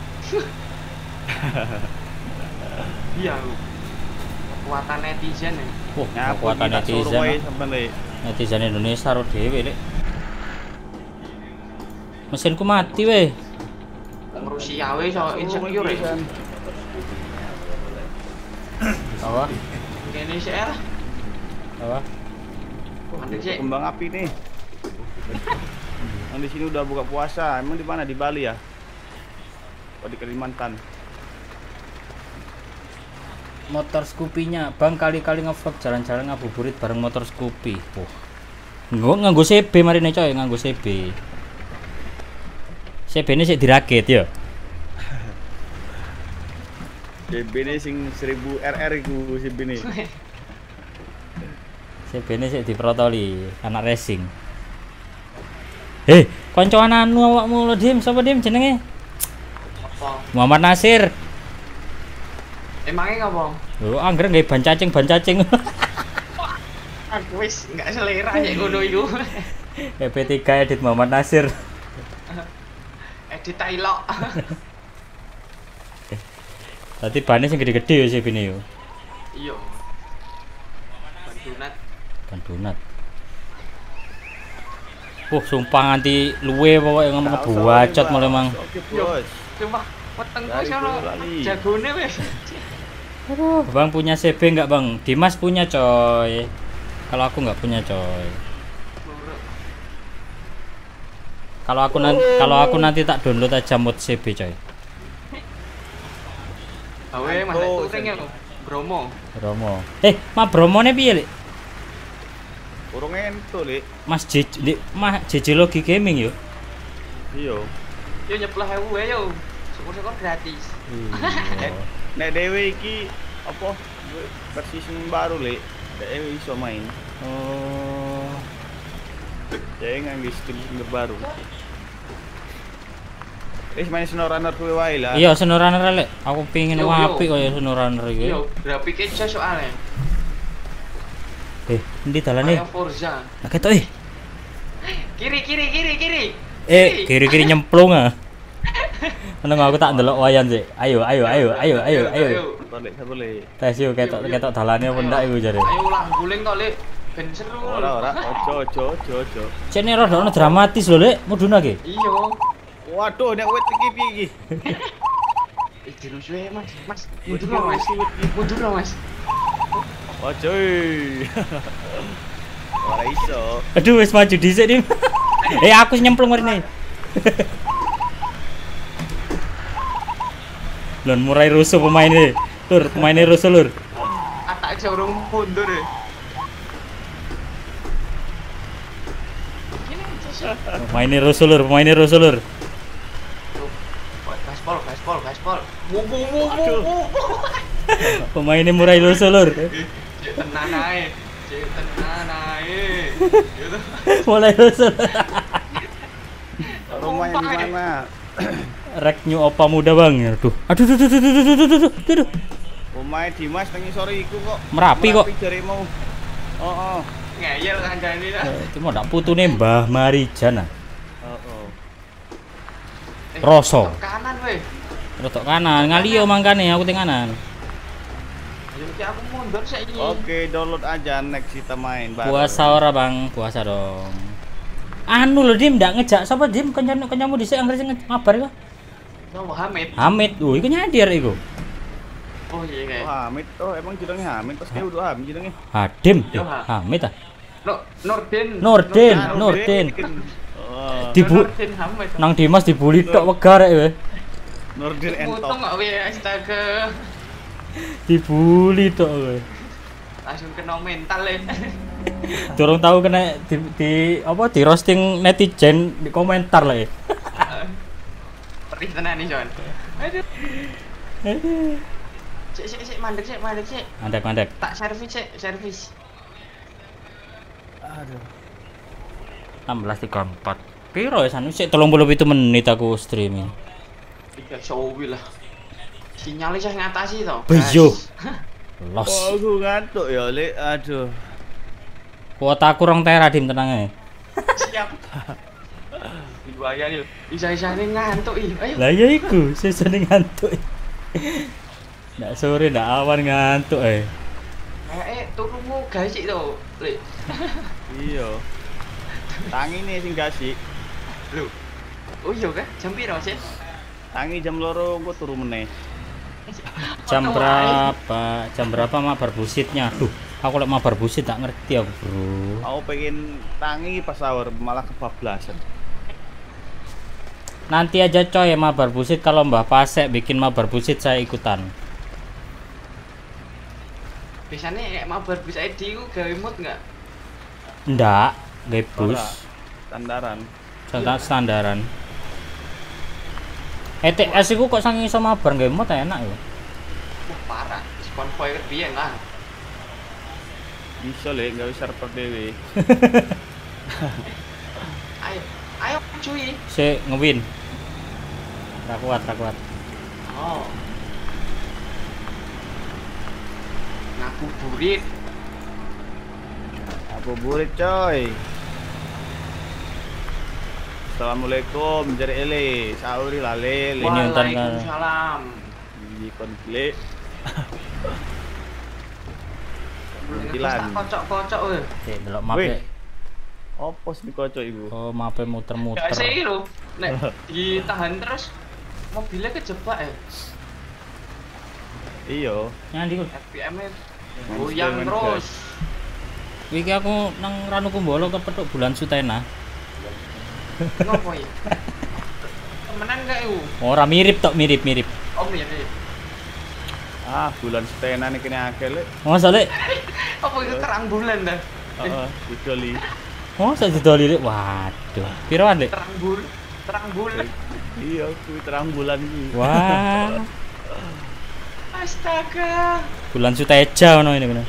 Iya. Kekuatan netizen ya. Wah, kekuatan netizen. Netizen Indonesia ro dhewe lek. Mesinku mati weh. Wong Rusia wae iso insecure ya. Apa? Kene sik lah. Apa? Mandek sik. Kembang api nih. Yang di sini udah buka puasa. Emang di mana? Di Bali ya? Oh, di Kalimantan. Motor Scoopy-nya, Bang kali-kali nge-vlog jalan-jalan ngabuburit bareng motor Scoopy. Wah. Nganggo CB marine coy, nganggo CB. CB ini sik dirakit ya. CB ini sing 1000 RR iku CB ini. CB ini sik diprotoli, anak racing. Koncoan anu awakmu lho Dim, sapa Dim jenenge? Apa? Muhammad Nasir. Emangnya ngapa? Lho, anggere nggawe ban cacing. Aku wis enggak selera ya ngono iku. EP3 edit Muhammad Nasir. Edit tailok. Tadi bannya sing gede-gede ya CB ini yo. Iya. Bandunat. Ban donat. Sumpah nganti luwe pokoke ngomong ngebacot malah mang. Oke, Bos. Sumpah, wetengku Dari sono Boyolali. jagone wis. Bang punya CB enggak Bang? Dimas punya coy. Kalau aku nggak punya coy. Loro. Kalau aku nanti tak download aja mod CB coy. Awe Mas touring ya Bromo. Bromo. Mah Bromone piye, Lek? Urung entuk, Lek. Mas JJ Logi Gaming yo. Iya. Yo nyeplah 1000 wae yo. Syukur-syukur gratis. Nek dhewe iki apa versi sing baru, Lek. Dhewe iso main. Oh. Jangan di skill baru. Main SnowRunner kuwi wae lah. Iya, SnowRunner Lek. Aku pengin Yo, apik yo. kaya SnowRunner iki. Yo, grafike jos soalnya. Endi dalane? Kayak Forza. Nah ketok Kiri. kiri-kiri nyemplung ah. Meneng aku tak ndelok wayan sik. Ayo. Boleh. Tes yo ketok dalane apa ndak iku jare. Ayo ulah guling kok, Lek. Ben seru. Ora. Ojo. Cene rada ono dramatis lho, Lek. Muduna ki. Iya. Waduh, nek wet iki piye iki? Dirus wae, Mas. Mundur loh, Mas. Ojo. Ora iso. Aduh wis maju dhisik nih. Aku nyemplung mrene. Lon murai rusuh pemainnya. Pemainnya rusuh lur. Atak aja urung mundur ya. Pemainnya rusuh lur. Gaspol. Mu. Pemainnya murai rusuh lur. Cek tenan ae. Gitu. Mulai rusuh. Rumahnya di mana? Rek new opa muda bang. Aduh. Rumahnya Dimas nang sore iku kok. Merapi kok. Jarimu. Oh. Ngeyel kandhane lah. Itu mau ndak putune Mbah Marijan ah. Oh. Roso. Kanan weh. Rotok kanan, ngaliyo mangkane aku teng kanan. Ayo ki aku mundur saiki. Oke, download aja next kita main bareng. Puasa ora bang, puasa dong. Anu lho Dim, ndak ngejak sapa Dim kancamu dhisik anggere sing ngabar iku. Nomo Hamid. Hamid, iku nyadir iku. Oh iya kayak. Hamid, emang jenenge Hamid pas kayak udah Hamid jenenge. Hadim, Yo, Ha. Hamid ah. Nurdin. Nurdin. Oh, Nurdin Hamid. Nang Dimas dibully tok wegar rek we. Nurdin Untung entok. kok weh astaga. Dibully tok we. Langsung kena mental ya. Durung tahu kena di apa di roasting netizen di komentar lah ya. Perih tenan nih, Jon. Aduh. Sik mandek sik. Mandek. Tak servis. Aduh. 16.34. Piro ya sanu sik 37 menit aku streaming. Ya showi lah. Sinyalnya saya ngatasi toh. Beyo. Los. Oh, aku ngantuk ya, Lek. Aduh. Kuota aku 2 tera Dim tenang ae. Siap. Dibayar yuk. Isa-isane ngantuk ih. Ayo. Lah ya iku, sesane ngantuk. Ndak sore ndak awan ngantuk Turumu gasik to, Lek. Iya. Tangi nih sing gasik. Lho. Oh iya kan? Jam piro sih? Tangi jam 2 engko turu meneh. Jam berapa mabar busitnya? Duh, aku lek mabar busit tak ngerti aku, Bro. Aku pengen tangi pas sahur malah kebablasan. Nanti aja coy mabar busit kalau Mbah Pasek bikin mabar busit saya ikutan. Biasanya kayak mabar bus ID ku gawe mood enggak? Ndak, gawe bus. Ora. Standaran. Standaran. ETS iku kok saking iso mabar gawe mod enak ya. Wah, parah. Konvoy kebiyen lah. Bisa Lek gawe server dhewe. Ayo cuy. Sik ngewin. Ra kuat. Oh. Ngaku burit. Apa burit coy? Assalamualaikum jare ele, sauri lale. Waalaikumsalam. Iki konflik. Bilang kocok-kocok weh. Sik delok map e. Apa sih kocok iku? Oh, mape muter-muter. Gak sih lho. Nek ditahan terus mobilnya kejebak ya. Iya. Nyandi ku. FPM-nya goyang terus. Iki aku nang Ranu Kumbolo kepethuk bulan Sutena. Ngopo ya? Temenan gak iku? Ora mirip tok, mirip-mirip. Oh mirip. Ah, bulan setena nih kena akeh lek. Masa lek? Apa itu terang bulan dah? Heeh, didoli. Oh, sak didoli lek. Waduh. Piroan lek? Terang bulan. Iya, kuwi terang bulan iki. Wah. Astaga. Bulan Suteja ngono ini bener.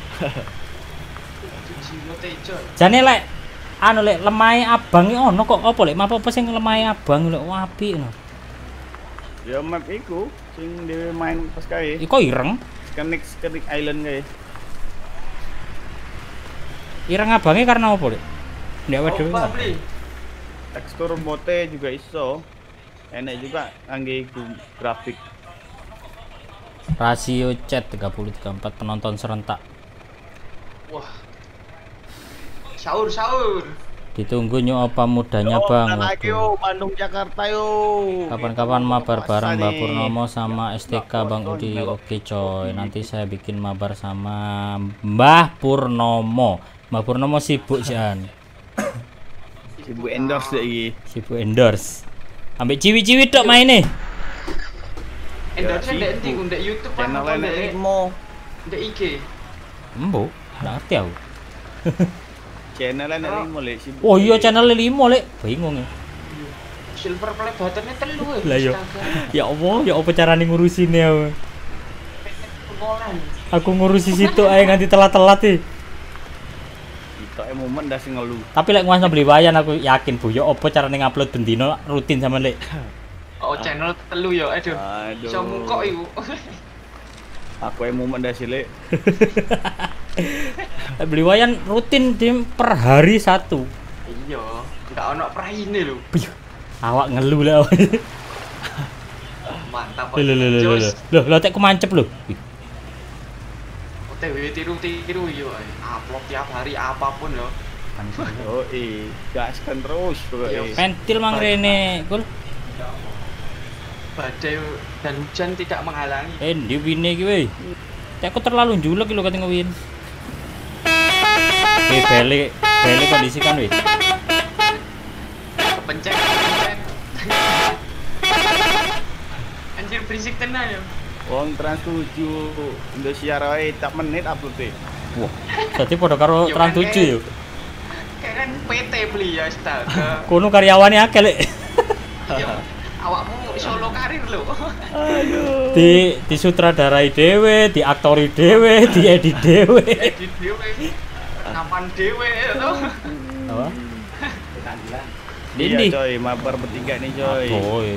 Jiwa tejo. Jane lek anu lek lemahe abang iki ono kok apa lek apa sing lemahe abang lek apik ngono. Ya map iku sing dhewe main pas kae. Iku ireng. Skenik Island kae. Ireng abange karena apa lek? Ndek wae dhewe. Apa beli? Tekstur mote juga iso. Enak juga ngangge iku grafik. Rasio chat 30-34 penonton serentak. Wah. Sahur. Ditunggu nyok apa mudanya Bang. Lagi yo Bandung Jakarta yo. Kapan-kapan mabar bareng Mbak Purnomo sama STK Bang Udi. Oke coy, nanti saya bikin mabar sama Mbah Purnomo. Mbah Purnomo sibuk Jan. Sibuk endorse deh iki. Sibuk endorse. Ambek ciwi-ciwi tok maine. Endorse ndek ndi ndek YouTube kan Channel apa enek ndek Limo. IG. Mbok, nggak ngerti aku. Channel enek Limo lek sibuk. Oh iya channel 5 lek. Bingung ya. Silver play buttonnya telu ya. Lah yo. Astaga. Ya apa carane ngurusinnya aku. Ngolan. Aku ngurusi situ ae nganti telat-telat e. Itu momen dah sing ngelu. Tapi lek nguasno beli wayan aku yakin Bu, ya apa carane ngupload bendino rutin sama lek. Oh channel telu ya, aduh. Aduh. Iso mukok iku. Aku momen dah silek. Beli wayan rutin per hari 1. Iya, enggak ono praine lho. Awak ngelu lah. Mantap. Loh, tek kemancep lho. OTW tiru-tiru yo. Upload tiap hari apapun yo. Oh gaskan terus pokoknya. Pentil mang rene, Kul. Badai dan hujan tidak menghalangi. Ndi wine iki we. Tek aku terlalu njulek lho kateng win. Bele kondisi kan we. Kepencet. Anjir berisik tenan ya. Wong Trans 7 Indosiar wae tak menit upload e. Wah, dadi padha karo Trans 7 yo. Keren PT beli ya astaga. Kono karyawane akeh lek. Iya. Awakmu solo karir lho. Aduh. Di sutradarai dhewe, di aktori dhewe, di edit dhewe. Edit dhewe. Rekaman dhewe to. Apa? Iya Dindi. coy, mabar bertiga nih coy. Boy.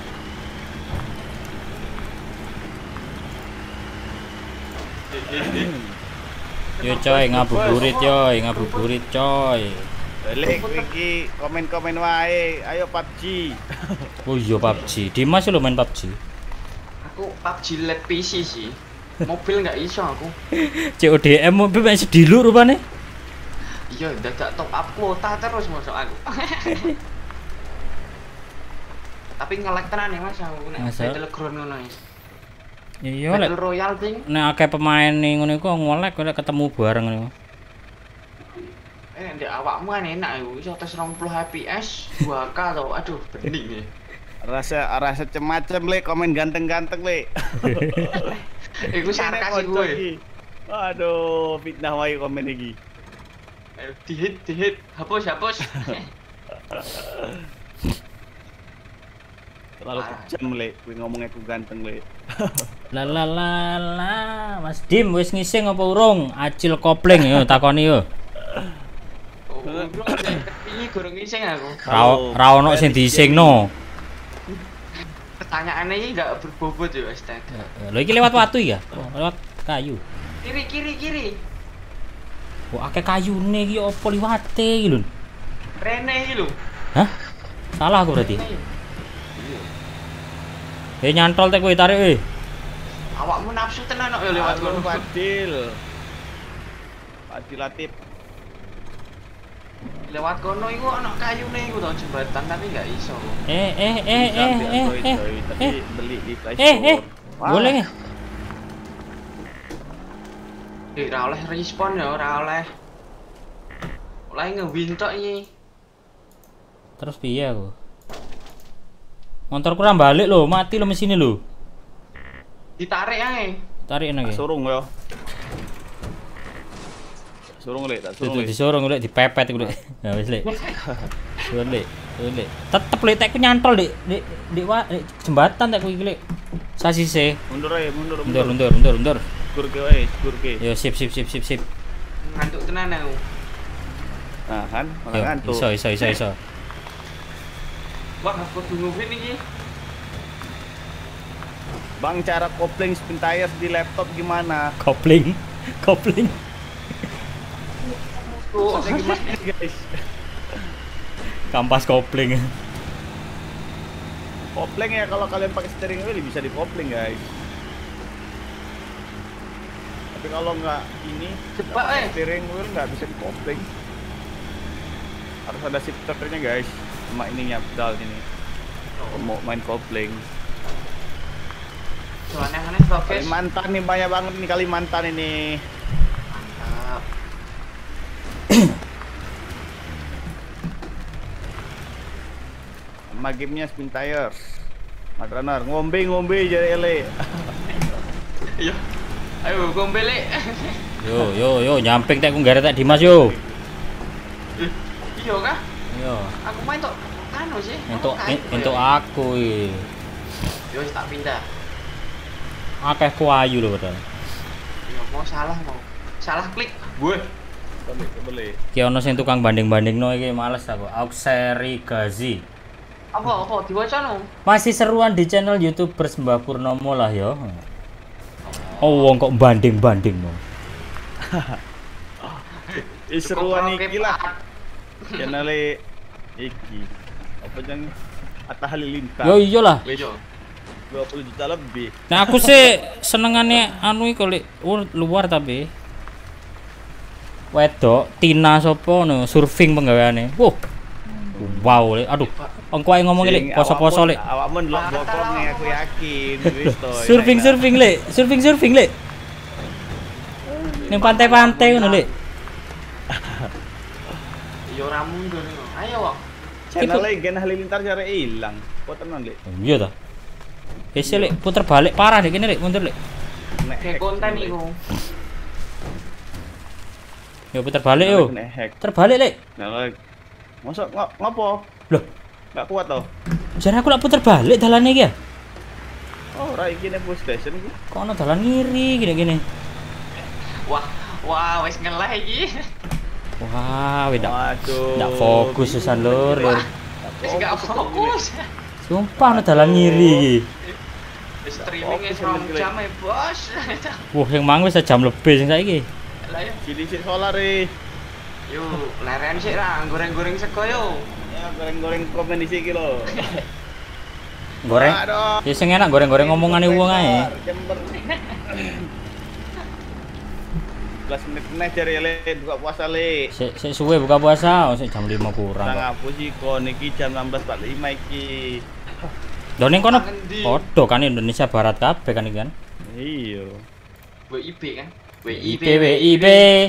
Yo coy, ngabuburit coy. Balik iki komen-komen wae. Ayo PUBG. Oh iya PUBG. Dimas lo main PUBG. Aku PUBG Lite PC sih. Mobil nggak iso aku. CODM mobil masih sedilur rupane. Iya, dadak top up kuota terus masuk aku. Tapi nge-lag tenan ya Mas aku nek Masa? Battleground ngono ya. Iya Battle lek Royale ting. nek akeh pemain ning ngono iku ngolek lek ketemu bareng ngono. Ndek awakmu kan enak iku iso tes 20 fps 2K to. Aduh, bening ya. Rasa cemacem le, komen ganteng-ganteng le. Iku sarkas iku we. Aduh, fitnah wae komen iki. Ayo dihit, hapus. Terlalu kejam le, kuwi ngomongnya ku ganteng le. La Mas Dim wis ngising apa urung? Acil kopling yo takoni yo. Ini gorong ngising aku. Ra ono sing diisingno. Pertanyaannya ini enggak berbobot ya, astaga. Lho iki lewat watu ya? Oh, lewat kayu. Kiri. Wah, akeh kayune iki opo liwate iki lho. Rene iki lho. Hah? Salah aku berarti. Nyantol tek kowe tarik we. Awakmu nafsu tenan kok ya lewat kono. Fadil Latif. Lewat kono iku ana kayune iku to jembatan tapi enggak iso. Tapi beli di Play Store. Boleh nggak? Ora oleh respon ya, ora oleh Lagi ngewintok iki. Terus piye aku? Motor kurang balik lho, mati lho mesinnya lho. Ditarik ae. Tarik nang iki. Surung yo. Surung lek, tak surung Tuh lek. disorong lek dipepet iku lek. Ya wis lek. Suwun lek. Tetep lek tekku nyantol di jembatan tekku iki lek. Sasise. Mundur ae, mundur. Mundur. Skurke wae, skurke. Yo sip. Ngantuk tenan aku. Nah, kan, malah Yo, ngantuk. iso. Wah, aku tungguin iki. Bang, cara kopling spin tires di laptop gimana? Kopling. Oh, Maksudnya gimana guys? Kampas kopling. Kopling ya kalau kalian pakai steering wheel bisa dikopling guys. Tapi kalau nggak ini, Cepat, nggak pakai eh. steering wheel nggak bisa dikopling. Harus ada shifternya guys, sama ininya pedal ini. Kalau mau main kopling. aneh-aneh bagus. Kalimantan nih banyak banget nih Kalimantan ini. Mantap. Sama gamenya spin tires. Madranar ngombe jadi ele. Iya. Ayo gombele. Yo, nyamping tekku nggaret tak Dimas yo. Iya kah? Yo, Aku main tok anu sih. untuk aku iki. Yo tak pindah. Akeh kuayu lho padahal. Ya mau salah. Salah klik. Woi. Boleh. Ki ono sing tukang banding-bandingno iki males aku. Auxeri Gazi. Apa diwaca no? Masih seruan di channel YouTubers Mbah Purnomo lah ya. Oh, wong kok banding-bandingno. Seruan iki lah. Channel iki. Apa jang Atta Halilintar. Yo iyalah. Iya. 20 juta lebih. Nah aku sih senengane anu iki lek luar tapi wedok Tina sopo no surfing penggaweane. Wow, lek aduh. Engko ae ngomong lek poso-poso lek. Awakmu ndelok bokongnya aku yakin wis to. Surfing lek. Surfing lek. Ning pantai-pantai ngono lek. Yo ora mundur no. Ayo kok. Channel Gen Halilintar jare ilang. Kok tenan lek. Iya ta. Wis lek puter balik parah lek kene lek mundur lek. Kayak konten iku. Yo puter balik yo. Nek hack. Terbalik lek. Nah, mosok ngopo? Loh, Enggak kuat toh. jar aku lak puter balik dalane iki ya. Oh, ora iki nek bus station iki. Kok ono dalan ngiri gini-gini. Wah, wis ngeleh iki. Wah, ndak Waduh. fokus susan lur. Wis gak fokus. Sumpah ono dalan ngiri iki. Wis streaming wis 2 jam e, Bos. Wah, yang mang wis sejam lebih sing saiki. Lah ya. Cilik solar Yo, leren sik ra, goreng-goreng sego yo. Ya goreng-goreng komen di sini lho. Goreng. Aduh. Ya sing enak goreng-goreng omongane wong ae. Jember. 11 menit meneh jare le buka puasa le. Sik suwe buka puasa, oh, sik jam 5 kurang. Nang kok. ngapus iki iki jam 16.45 iki. Lho ning kono Ngendi? padha kan Indonesia Barat kabeh kan iki kan. Iya. WIB kan? WIB.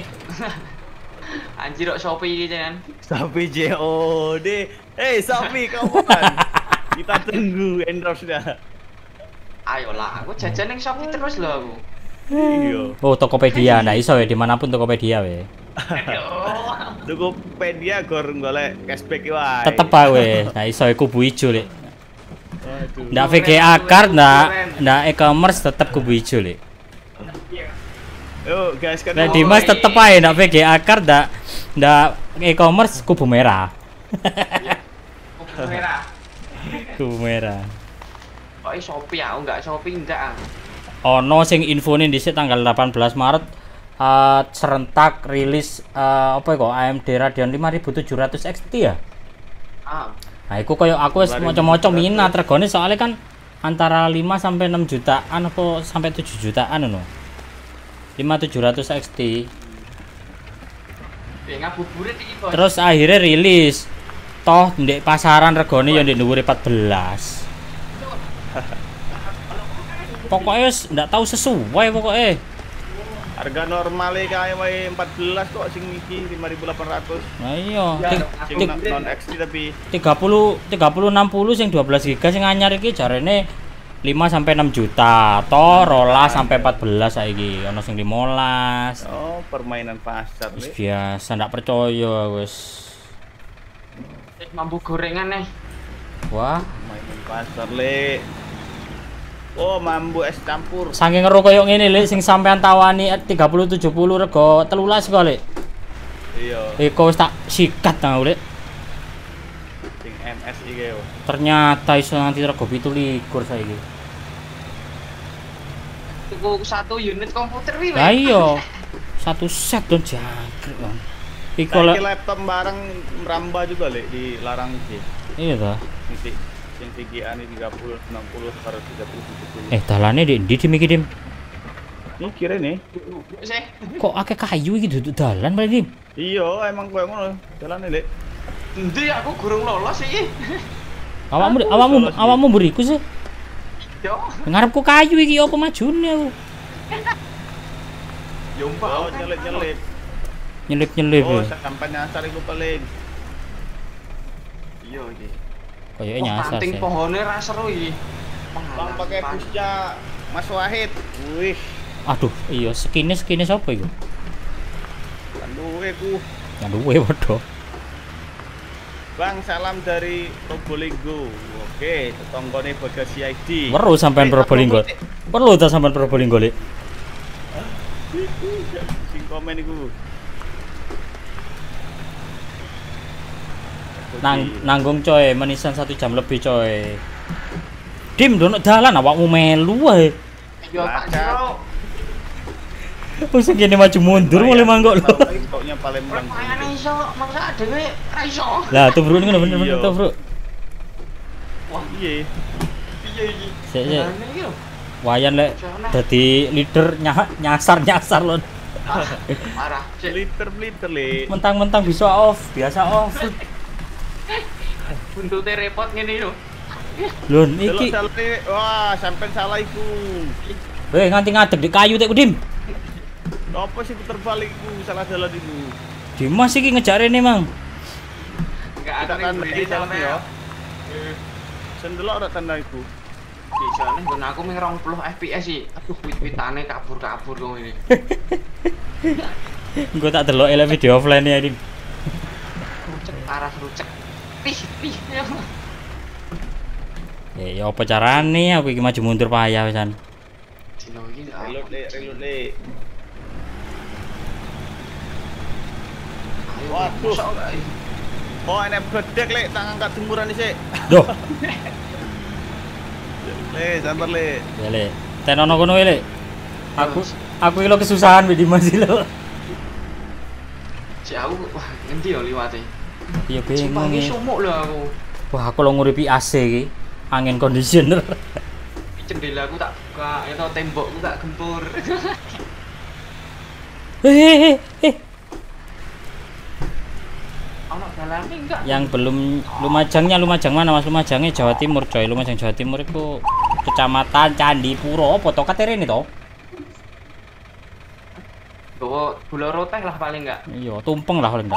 Anjir kok Shopee iki kan. Sapi JOD. Sapi kawan. Kita tunggu endorse-nya. Ayolah, aku jajan ning Shopee terus lho aku. Iya. Oh, Tokopedia. Nah, iso ya dimanapun Tokopedia we. Aduh. Tokopedia gor golek cashback wae. Tetep ae we. Nah, iso ya kubu ijo lek. Waduh. Ndak VGA card, ndak e-commerce tetep kubu ijo lek. Yuk guys kan. Nah, Dimas tetep ae ndak VGA card, ndak e-commerce kubu merah. Kubu merah. Kubu merah. Kok Shopee aku enggak Shopee enggak. Ono sing infone dhisik tanggal 18 Maret serentak rilis apa kok AMD Radeon 5700 XT ya. Nah, iku koyo aku wis maca-maca minat regane soalnya kan antara 5 sampai 6 jutaan apa sampai 7 jutaan ngono. 5700 XT. Ngabuburit iki, Bos. Terus akhirnya rilis. Toh ndek pasaran regane ya ndek dhuwure 14. Pokoknya ndak tahu sesuai pokoknya. Harga normalnya kayak wae 14 kok sing iki 5.800. Nah iya, Sing non XT tapi 30 60 sing 12 giga sing anyar iki jarene 5 sampai 6 juta. Toh rola sampai 14 saiki. Ono sing 15. oh permainan pasar Wis Le. biasa ndak percaya wis. Mampu gorengan nih. Wah, Permainan pasar Le. Oh, mambu es campur. saking ngero koyo ngene Lek sing sampean tawani 30 70 rego 13 kok Lek. Iya, Eko wis tak sikat nang Lek. sing MS iki yo. Ternyata iso nanti rego 17 saiki. Tuku 1 unit komputer wi. Lah iya. Satu set don jangkrik kan. Iku Saiki Lek. laptop bareng merambah juga Le di larang iki. Iya ta. Sing VGA ini 30, 60, 130, 70. Dalane di ndi Dim iki Dim? Ini kira nih. Sih. Kok akeh kayu iki duduk dalan paling Dim? Iya, emang koyo ngono. Jalan Le. Endi aku gurung lolos iki. Awakmu mburiku sih. Yo. Ngarepku kayu iki apa majune aku. Yo mbak. Oh, nyelip-nyelip. Nyelip-nyelip. Oh, Ya. sampai nyasar iku paling. Iya iki. Kayaknya nyasar Panting sih. pohone ra seru iki. Bang pakai busnya Mas Wahid. Wih, Aduh, iya skine apa iku? kan duwe ku. Ya duwe padha. Bang, salam dari Probolinggo. Oke, tetonggone Bagasi ID. Weru sampean Probolinggo. Perlu ta sampean Probolinggo, Lek? Sing komen iku. Nanggung coy, menisan 1 jam lebih coy. Dim, dono dalan awakmu melu wae. Yo Pak Jero. Wis gini maju mundur mulai manggok lho. Pokoknya Palembang. Permainan iso, maksa dhewe ra iso. Lah, tuh bro ngono bener-bener tuh, Bro. Wah, iya. Piye iki? Sik. Dalane iki lho. Wayan Lek dadi leader nyasar lho. Parah. Sik. Liter-liter Le. Mentang-mentang bisa off, biasa off. Buntute repot ngene lho. Lho iki. Wah, sampai salah iku. Weh nganti ngadeg di kayu tek Dim. Apa sih puter balik iku salah jalan iku. Dimas iki ngejar rene, Mang. Enggak Kita ada kan beli jalan sampe ya. Sendelok ora tanda iku. di sana nggon aku ming 20 FPS sih. Aduh wit-witane kabur-kabur kok ini. Gue tak delok elek video offline ya Dim. Rucek parah rucek. Pih. Ya apa carane aku iki maju mundur payah wisan. Dino iki Reload Le. Waduh. Oh, enek bedek Le, tak angkat jemuran dhisik. Duh, Le, sabar Le. ya Le. Tenono kono wae Le. Aku iki lo kesusahan di Dimas iki lo. Si aku wah ngendi yo liwate. Iya Sumpah bingung iki iki. sumuk lho aku. Wah, aku lo nguripi AC iki. Angin conditioner. Jendela aku tak buka, itu tembokku tak gempur. Eh. Ono dalane enggak? Yang belum Lumajang mana Mas? Lumajangnya Jawa Timur coy. Lumajang Jawa Timur itu Kecamatan Candipuro apa to katerene to? Bawa gula roteh lah paling enggak. Iya, tumpeng lah paling enggak.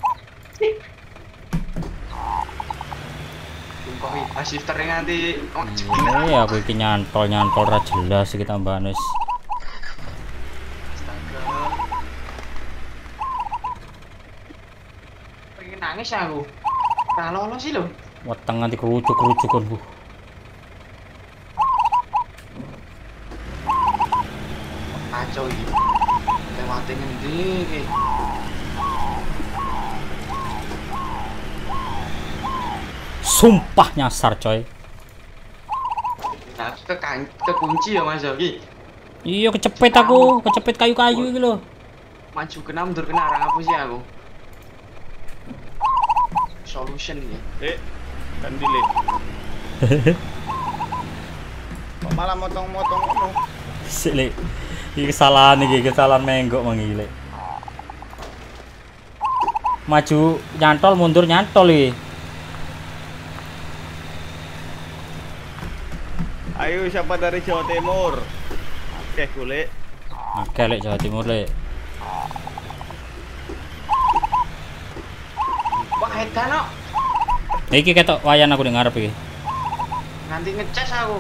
Tungkoi asifter nganti Iya, aku iki nyantol ra jelas iki tambahan wis. astaga. Pengen nangis aku. Ora lolos sih lho. Weteng nganti kerucuk-kerucukan bu. Kacau iki. Lewate ngendi iki? Sumpah nyasar coy. Nah, kekunci ya Mas iki. Iya kecepet aku, kecepet kayu-kayu iki lho. Maju kena mundur kena arang apa sih aku? Solution ya. Le, kan Le. Kok malah motong-motong ngono? Sik Le. Iki kesalahan menggok mang iki Le. Maju nyantol mundur nyantol iki. Ayo siapa dari Jawa Timur? Oke, kulit. Oke, lek Jawa Timur lek. Wah, edan kok. Iki ketok wayan aku ning ngarep iki. Nanti ngecas aku.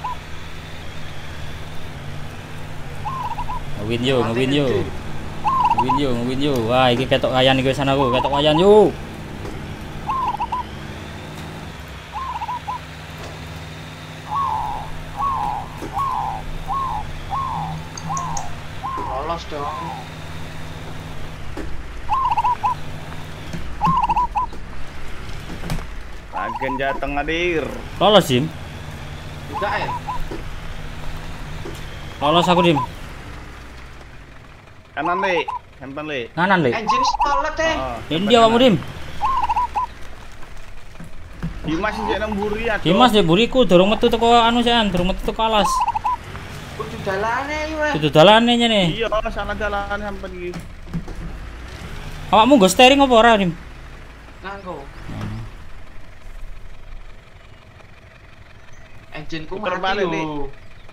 Ngewin yo, ngewin yo. Ngewin yo, ngewin yo. Wah, iki ketok wayan iki sana aku, ketok wayan yo. Lolos dong. Agen Jateng hadir. Lolos, Dim. Juga ya. Lolos aku, Dim. Kanan le, sampan le. Kanan, lek. Engine stalled teh. Ini dia kamu, Dim. Dimas sing nang mburi ya. Dimas ya buriku durung metu teko anu sean, durung metu teko alas. Kudu dalane iki weh. Itu dalane nyene. Iya, sana jalan sampan iki. Awakmu nggo steering apa ora, Dim? Nganggo. Engine ku Puter mati balik, Lik. lho.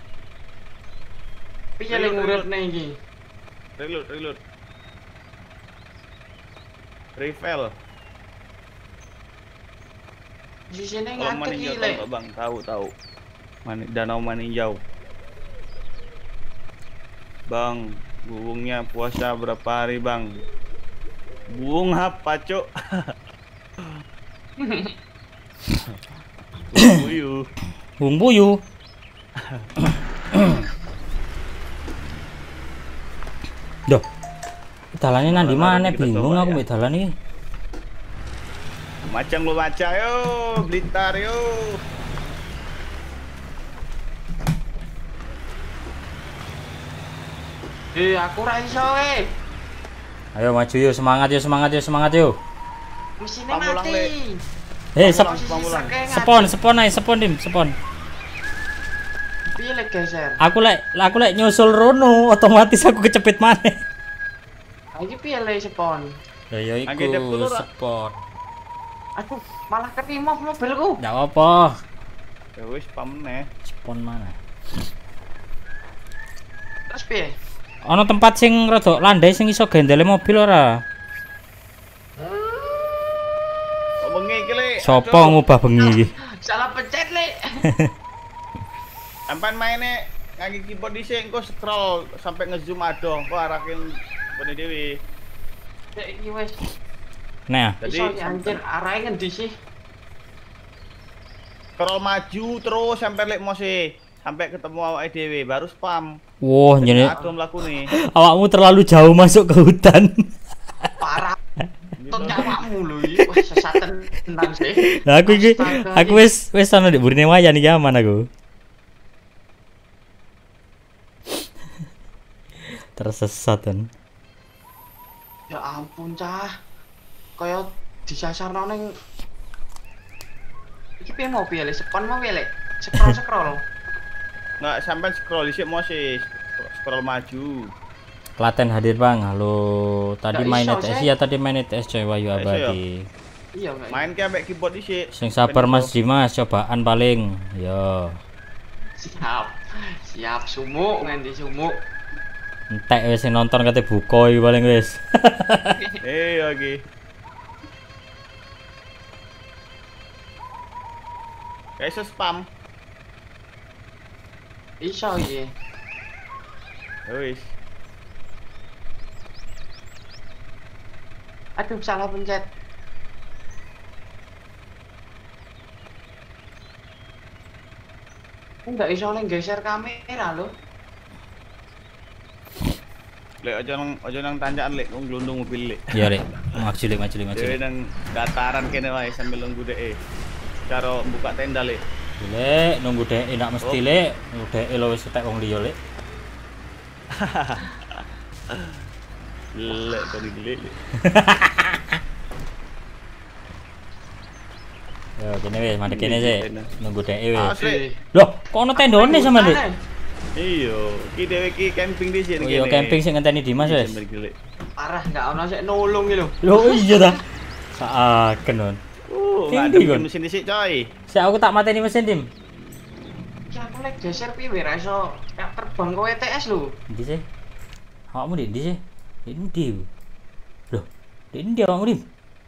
Piye lek nguripne iki? Reload. Refill. Di sini Kalau ngantuk maninjau iki tahu lek. nggak, Bang? Tahu. Danau Maninjau. Bang, buungnya puasa berapa hari, Bang? Buung apa, Cuk? Buyu. Bung Buyu. Duh. Dalane nang ndi maneh bingung aku mbek dalan iki. Macam lu baca yo, Blitar yo. Aku ra iso Ayo maju yo, semangat yo, semangat yo, semangat yo. Mesinnya Pamulang, mati. Lek. Hei, Pamulang. spon ae, spon Dim, spon. Piye lek geser? Aku lek nyusul rono, otomatis aku kecepit maneh. Iki piye lek spon? Ya Angge dep dulu, Ra. spon. Aduh, malah ketimah mobilku. Ndak apa. Ya wis pamene. Spon mana? Terus piye? Ana tempat sing rada landai sing iso gendele mobil ora? Kok bengi iki, Lek? Sopo ngubah bengi iki? Salah pencet lek. Sampai mainnya ngangge keyboard dhisik engko scroll sampai ngezoom adoh. Kok arahin bene dhewe. Lek iki wis Nah, Jadi iso anjir arahe ngendi sih? scroll maju terus sampai lek mose sampai ketemu awake dhewe baru spam. wah nyene Adoh mlakune. awakmu terlalu jauh masuk ke hutan. Parah. Tok nyawakmu lho iki. Wah, sesaten tenan sih. Lah aku iki Astaga, aku wis ana di burine wayan iki aman aku. Tersesat kan. Ya ampun, cah. Kaya disasarno ning iki piye mau piye lek spon mau piye lek? Scroll. Nggak sampai scroll dhisik mose scroll maju. Klaten hadir Bang. Halo. Tadi Nggak main iso, ETS Shay. ya, tadi main ETS coy Wahyu Nggak iso, Abadi. Iya, Mbak. Main ke ambek keyboard dhisik. Sing sabar Mas Dimas, cobaan paling. Yo. Siap sumuk nganti sumuk. Entek wis sing nonton kate buka iki paling wis. Oke. Guys, spam. Iso iki. Wis. Aduh, salah pencet. Enggak iso ning geser kamera lho. Lek aja nang tanjakan lek wong glundung mobil lek. Iya, Rek. Maju Lek, maju Lek, maju. Dhewe Lek. nang dataran kene wae sambil nunggu dhek. Cara buka tenda lek. Lek, nunggu dek ndak mesti Lek. Nunggu dek lo wis ketek wong liya Lek. Lek tadi lek. Yo, kene wis, mandek kene sih. Nunggu dek wis. Asli. Loh, kok ono tendone sama Lek? Iya, ki dhewe ki camping di sini. Oh iya, camping sing ngenteni Dimas wis. Parah enggak ono sik nulung iki lho. Loh, iya ta. Saaken non. Enggak Tinggi, ada Kon. mesin dhisik, coy. Sik aku tak mateni mesin, Dim. Iki aku lek geser piye ra iso kayak terbang ke WTS lho. Endi sih? Awakmu di ndi sih? Di ndi? Loh, di ndi awakmu di?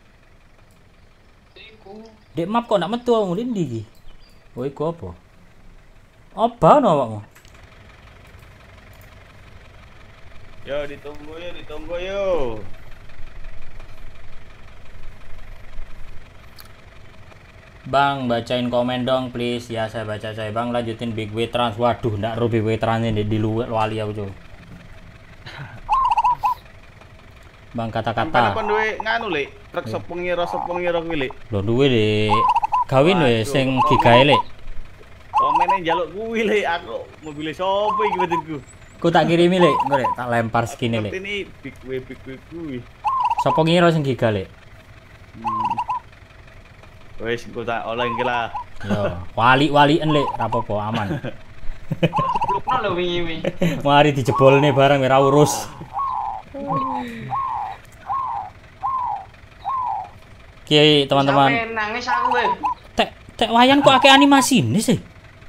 Iku. Dek map kok ndak metu awakmu di ndi iki? Oh iku apa? Apa no awakmu? Yo ditunggu yo. Bang, bacain komen dong please. Ya saya baca coy. Bang lanjutin Big W Trans. Waduh, ndak ro Big W Trans ini di luar wali aku coy. Bang kata-kata. Apa duwe nganu le? Truk sepengiro kuwi le. Lho duwe Dik. Gawin wis sing gigae Lek. Komene njaluk kuwi le, aku mobil sopo iki batinku. Ku tak kirimi Lek, engko Lek tak lempar skine Lek. Ini big W kuwi. Sopo ngira sing giga Lek? Wes engko tak oleh iki lah. Yo, wali-walien Lek, ra apa-apa aman. Jeblokno lho wingi-wingi. Mari dijebolne barang ora urus. Oke, teman-teman. Sampai nangis aku Tek wayang kok akeh animasine sih.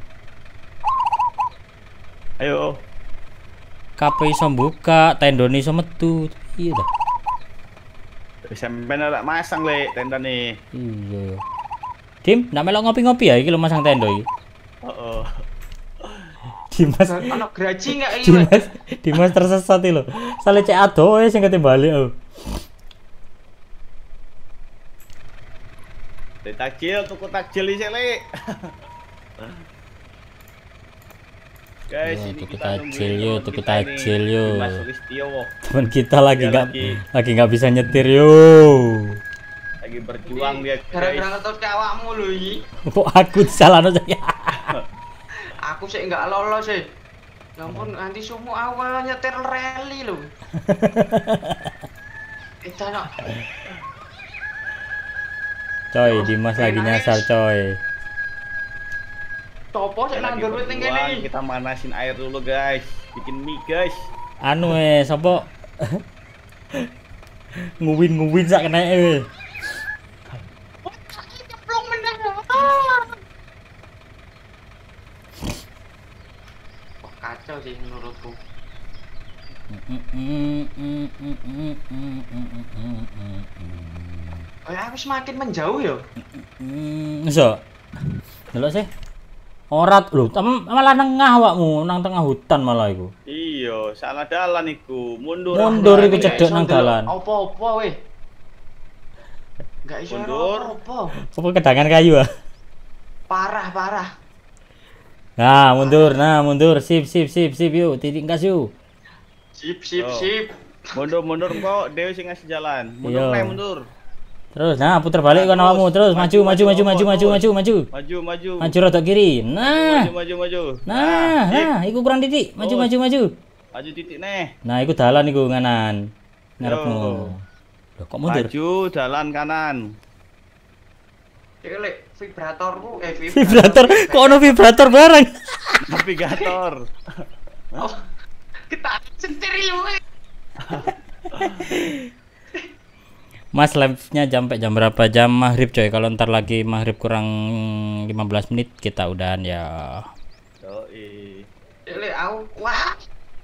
Ayo. Kape iso buka, tendone iso metu. Iya dah. Sampeyan ora masang le tendane. Iya. Dim, ndak melok ngopi-ngopi ya iki lho masang tenda iki. Heeh. Dimas. ono graji enggak iki? Dimas tersesat iki lho. Sale cek ado wae sing kate balik aku. Takjil, tuku takjil isik le. Guys, Yo, ini tuku kita takjil nungguin yo, teman tuku kita ini, takjil yo. Dimas Sulistyo. Teman kita lagi Dia nggak bisa nyetir yo. Lagi berjuang dia Gara-gara guys. ngetut ke awakmu lho iki. Kok aku disalahno saya. Aku sih enggak lolos sih. Ya ampun, nanti sumu awal nyetir rally lho. Itu no. Coy, Dimas lagi nyasar coy. Topo sik nang Lagi ndur wit ning berjuang, kene iki. kita manasin air dulu guys. Bikin mie guys. Anu sapa? Nguwin sak keneke. Ceplok meneh. Wah, kacau sih menurutku. Kayak aku semakin menjauh ya. Iso. Delok sih. Ora lho, malah nengah awakmu, nang tengah hutan malah iku. Iya, salah dalan iku. Mundur. Mundur iku Nggak cedek iso nang ndelok dalan. Apa-apa weh. Enggak iso Mundur. apa-apa. Apa kedangan kayu ah? Parah. Nah, mundur. Sip yuk, titik gas yuk. Sip. Mundur kok Dewi sing ngasih jalan. Mundur Iya. nih, mundur. Terus, nah puter balik kan awakmu, terus maju. Maju. Maju rodok kiri. Nah. Maju. Nah, iku kurang titik. Maju. Maju titik nih. Nah, iku dalan iku kanan. Ngarepmu. Yo. Loh, kok mundur? Maju jalan kanan. Iki lek vibratorku Vibrator, kok ono vibrator bareng? Navigator. Oh, kita sentir lu. Mas live-nya sampai jam berapa? Jam maghrib coy. Kalau ntar lagi maghrib kurang 15 menit kita udahan ya. Yoi. Lek aku wah.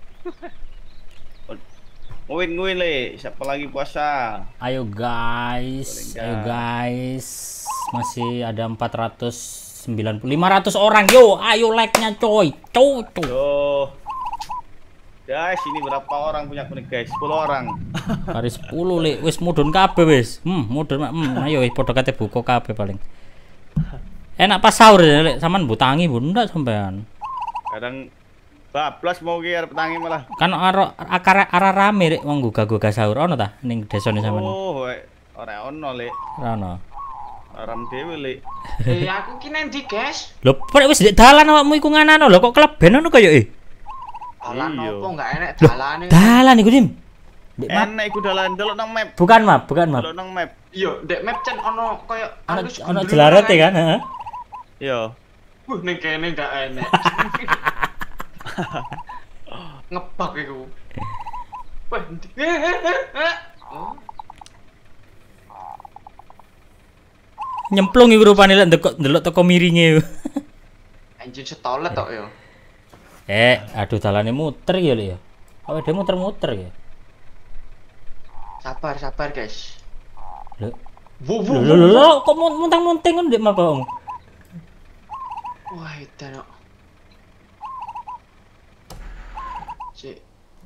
Nguin le, siapa lagi puasa? Ayo guys. Masih ada 500 orang. Yo, ayo like-nya coy. Yo. Guys, ini berapa orang punya kuning guys? 10 orang. Hari 10 le, wis mudhun kabeh wis. Mudhun ayo padha kate buka kabeh paling. Enak pas sahur ya lek sampean butangi bu ndak sampean. Kadang bablas mau ki arep tangi malah. Kan arah rame rek wong gugah sahur ono ta ning desane sampean. Oh, ora ono le. Ora ono. Aram dhewe le. Aku ki nang ndi, guys? Lho, prek wis ndek dalan awakmu iku nganano lho kok kleben ngono kaya Dalan Iya. opo enggak enak dalane. Dalan iku Dim. Ndek map. Enak iku dalan delok nang map. Bukan map. Delok nang map. Iya, ndek map cen ono koyo Ono jelarete kan, heeh. Yo. Ning kene ndak enak. Ngebak iku. Wah. Oh, Nyemplung iku rupane lek ndelok teko miringe. anjir setolet tok ya. Aduh dalane muter ya lek ya. Oh, dia muter-muter ya. Sabar guys. Lho. Wuh. Lho, kok muntang-munting ngono ndek mabok. Wah, edan kok. Cek.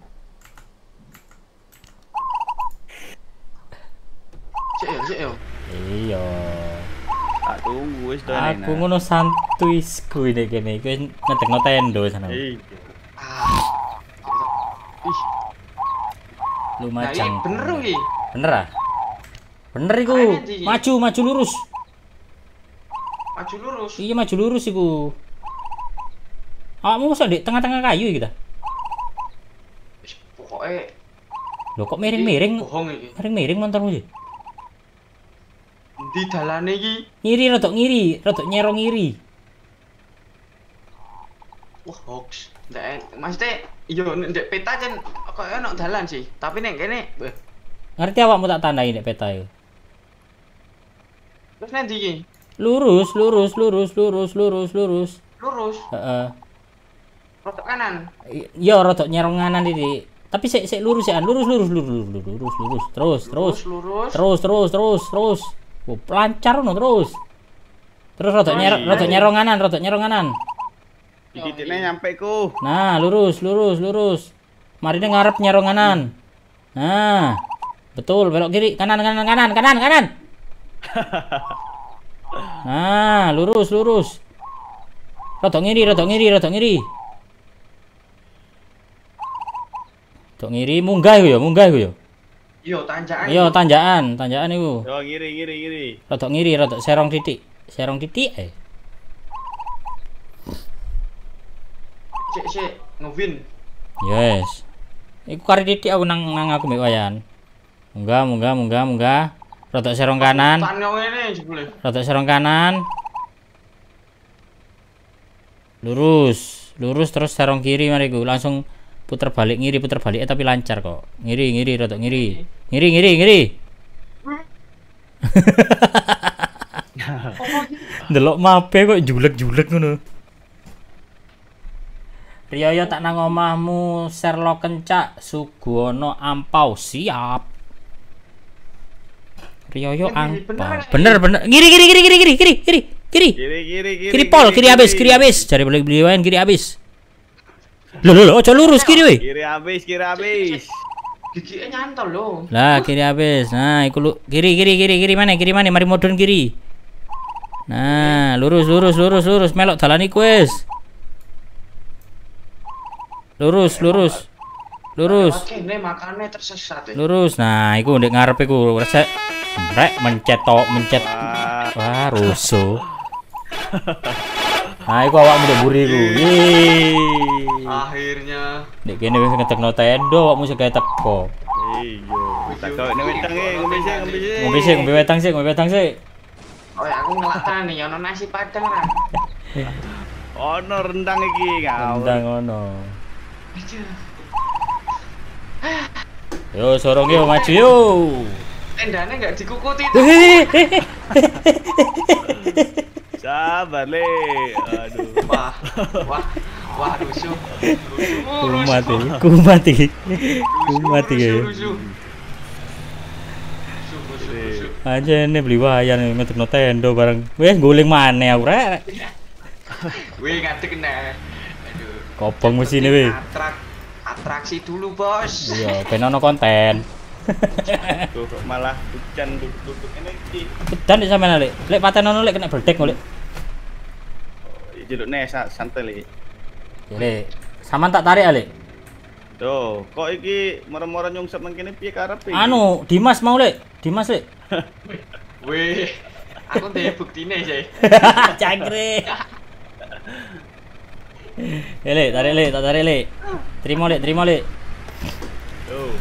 Cek yo. Iya. Tak tunggu wis to Aku ngono santuisku ini kene. Iki ngedekno tendo sana. Iya. Ih, Lumajang. nah, bener iki. Bener ah? Bener iku. Kayaknya di- Maju lurus. Maju lurus. Iya maju lurus iku. Awakmu mosok di tengah-tengah kayu iki ta? Wis pokoke Lho kok miring-miring? bohong iki. Miring-miring motormu sih. Di dalane iki. Ngiri, rodok nyerong ngiri. Wah, hoax. Maksudnya iya ndek peta kan kok ono dalan sih. Tapi nek kene Ngerti awakmu tak tandai nek peta iku. terus nanti iki Lurus. lurus. Heeh. Rotok kanan. Iya rodok nyerong kanan iki. Tapi sik lurus ya, lurus. Terus. Oh, lancar no terus. Terus rodok nyerong kanan. Iki titiknya nyampe ku. Nah, lurus. Marine ngarep nyerong kanan. Nah. Betul, belok kiri, kanan. Nah, lurus. Rodok ngiri. Rodok ngiri, munggah iku ya. Yo tanjakan. Iya, tanjakan iku. Yo ngiri. Rodok ngiri, rodok serong titik. Cek ngewin. Yes. Iku kari titik aku nang aku mbek wayan. Munggah. Rodok serong kanan. Tanyo ngene jebule. Rodok serong kanan. Lurus terus serong kiri mari ku. Langsung puter balik tapi lancar kok. Ngiri, rodok ngiri. Ngiri. Delok mape kok julek ngono. Riyoyo tak nang omahmu Sherlock kencak Sugono Ampau siap. Riyoyo ampau. Bener. Kiri. Kiri pol, kiri habis. Cari beli-belian kiri habis. Loh, ojo lurus kiri we. Kiri habis. Gigi nyantol lho. Lah, kiri habis. Nah, iku lu kiri mana? Mari modern kiri. Nah, lurus. Melok dalan iku wis. Lurus. Kene makane tersesat. Lurus. Nah, iku ndek ngarep iku resek. Mencet. Wah, rusuh. Nah, iku awakmu ndek buri iku. Akhirnya Ndek kene wis ngetekno tendo, awakmu sing gawe teko. Iya. Tak kau ini wetang Ngombe wetang sik. oh ya aku ngelakani ono nasi padang ra. Ono rendang iki kau. Rendang ngono. Yo sorong yo maju yo. Tendane enggak dikukuti. Sabar le. Aduh. Wah rusuh. Ku mati ya. Rusuh. Aja ini beli wayan ngetekno tendo bareng. Wes guling maneh aku rek. Wih ngadeg nek. Aduh. Kopong mesine we. Atraksi dulu, Bos. Iya, ben ono konten. Tuh malah hujan duduk ini iki. Udan nek sampean lek. Lek paten ono lek kena beldek golek. Jelukne santai iki. Ya lek. Saman tak tarik lek. Tuh, kok iki moro-moro nyungsep nang kene piye karepe? Anu, Dimas mau lek. Lek. Wih, aku ndek buktine sih. Cangkre. Lek, tarik lek, tak tarik lek. Terima lek. Tuh.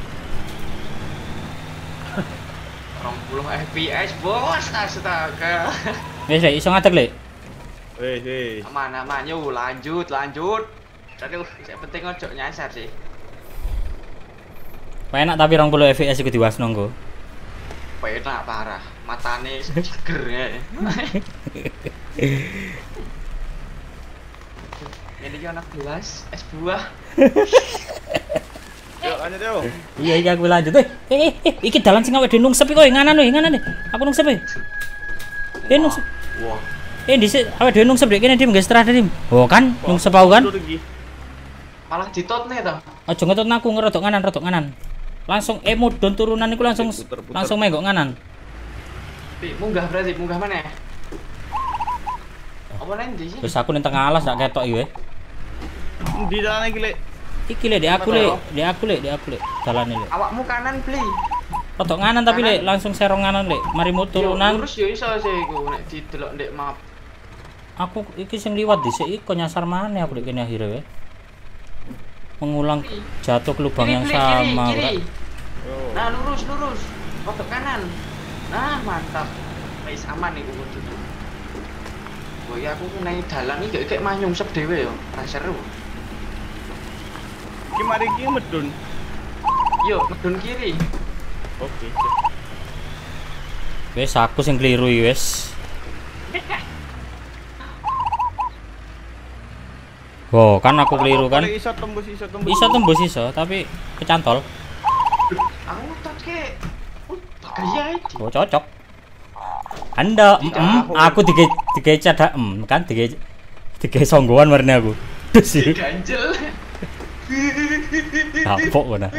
20 fps, Bos. Astaga. Wes lek, iso ngadeg lek. Wes. Aman, yuk lanjut. Aduh, yang penting ojo nyasar sih. Enak tapi 20 fps iku diwasno nggo. Enak parah, matane seger ya. Ini kan anak gelas es buah. lanjut yo. Iya iki aku lanjut. Iki dalan sing awake dhewe nungsep iki kowe nganan deh. Aku nungsep e. Nungsep. Wah. Dhisik awake dhewe nungsep dek kene Dim, guys terakhir Dim. Oh kan nungsep aku kan. Malah ditotne ta. Aja ngetotna aku ngerodok nganan. Langsung mudun turunan iku langsung menggok nganan. Munggah berarti munggah mana ya? Apa nanti sih? Terus aku ning tengah alas gak ketok iki. Di dalan iki lek. Iki lek di aku lek dalane lek. Awakmu kanan beli. Rodok nganan tapi lek langsung serong nganan lek. Mari turunan. Lurus yo iso sih iku nek didelok ndek map. Aku iki sing liwat dhisik iki kok nyasar maneh aku lek kene akhire wae. Mengulang jatuh ke lubang yang sama. Kiri. Nah, lurus. Rodok kanan. Nah, mantap. Wis aman iku kudu. Oh iya aku naik dalan iki kayak manyung sep dhewe yo. Ra seru. Ki mari ki medun. Yo, medun kiri. Oke. Wes aku sing keliru iki wes. Oh, kan aku keliru kan. Iso tembus. Iso, tapi kecantol. Aku ke gaya iki. Oh, cocok. Anda, aku tiga cadak kan tiga songgoan warna aku. Dus ganjel. Kapok mana?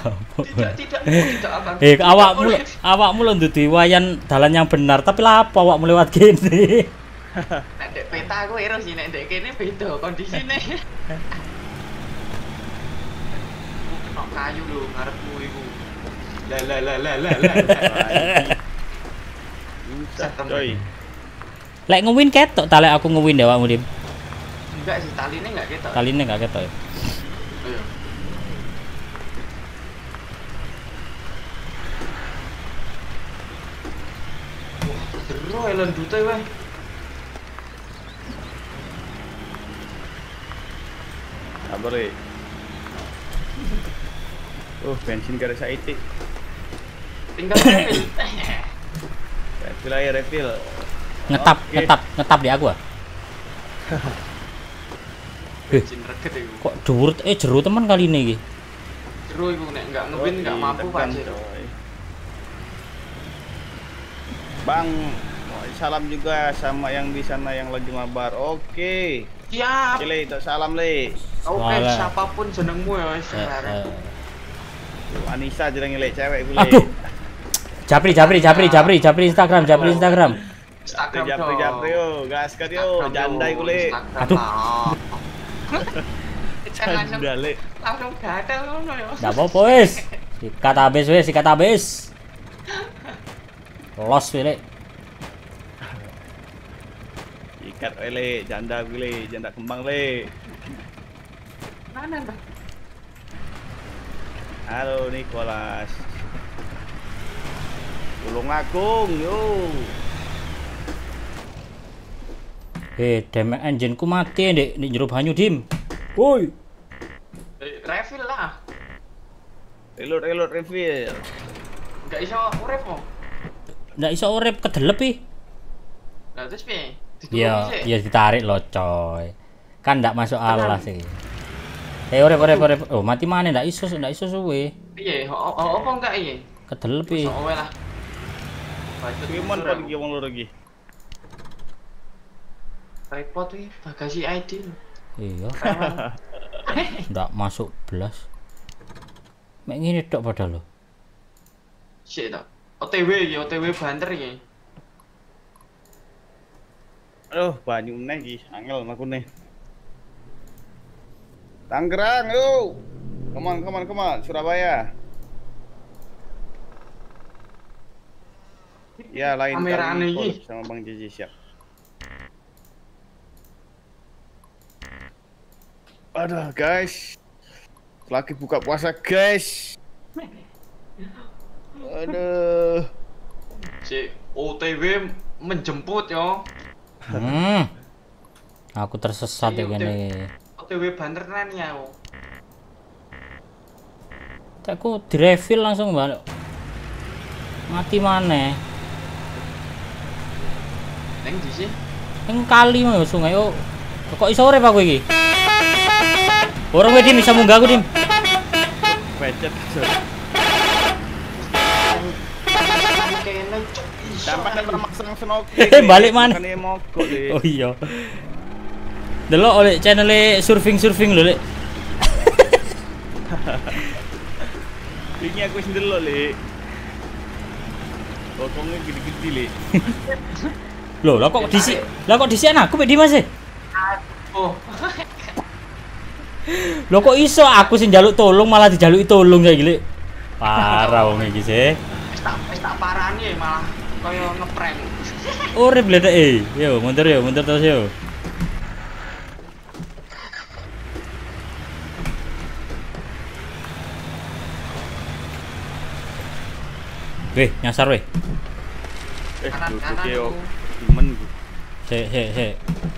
Tidak Awakmu lho ndudu wayan dalan yang benar, tapi lapo awakmu lewat gini. Nek ndek peta aku ero sih nek ndek kene beda kondisine. Kena kayu lho ngarepmu iku. Lah. Coy. Lek ngewin ketok ta lek aku ngewin ya awakmu, Dim. Enggak sih taline enggak ketok. Taline enggak ketok ya. Iya. Wah, seru elon dute wae. Sabar e. Bensin kare saiki. Tinggal refill. Refill. Ngetap di aku ah. Bensin reget iku. Kok dhuwur jeru temen kali ini iki. Seru iku nek enggak ngewin enggak mampu Pak. Bang, salam juga sama yang di sana yang lagi mabar. Oke. Siap. Cile, salam le. Oke, siapapun jenengmu ya wis sekarang. Anissa jenenge lek cewek iku le. Aduh. Japri Instagram. Instagram Japri yo, gas kan yo, janda iku le. Aduh. Janda le. Langsung gatel ngono ya. Enggak apa-apa wis. Sikat habis. Los wele. Ikat le, janda gue janda kembang le. Mana, Bang? Halo Nicholas. Tulung Agung yo. Damn engine ku mati ndek jero banyu, Dim. Woi. Refill lah. Reload refill. Enggak iso urip kok. Nggak iso urip kedelep ih. Lah terus piye? Ya ditarik loh coy. Kan nggak masuk alas sih. Urip. Oh, mati mana nggak iso suwe. Piye? Apa enggak iya? Kedelep ih. Sok wae lah. Gimon kon iki wong loro iki. Repot wi bagasi ID. Iya. Nggak masuk belas. Mek ngene tok padahal lho. Sik ta. OTW banter iki. Aduh, banyu meneh iki, angel makune. Tangerang, yo. Come on, Surabaya. Ya, lain kamerane kali iki sama Bang Jiji siap. Aduh, guys. Lagi buka puasa, guys. Aduh. Si OTW menjemput yo. Aku tersesat ya gini. OTW banteran ya aku. Aku direfill langsung balik. Mati mana? Neng di sih? Neng kali mah sungai yo. Kok iso urip aku iki? Orang Dim bisa munggah aku Dim. lecet. Sampai kan masang snorkeling. Balik mana? Makanya mogok, Le. Oh iya. Delok oleh channel surfing lho, Lek. Ini aku wis ndelok, Le. Bokongnya gede-gede, Le. Loh, lah kok dhisik aku mek Dimas e? Oh. Loh kok iso aku sing njaluk tolong malah dijaluki tolong saiki, Lek. Parah wong iki sih. Wis tak parani malah kaya ngeprank. Urip bledeke. Yo, mundur terus yo. Weh, nyasar weh. Kanan yo. aku. Demen. Sik.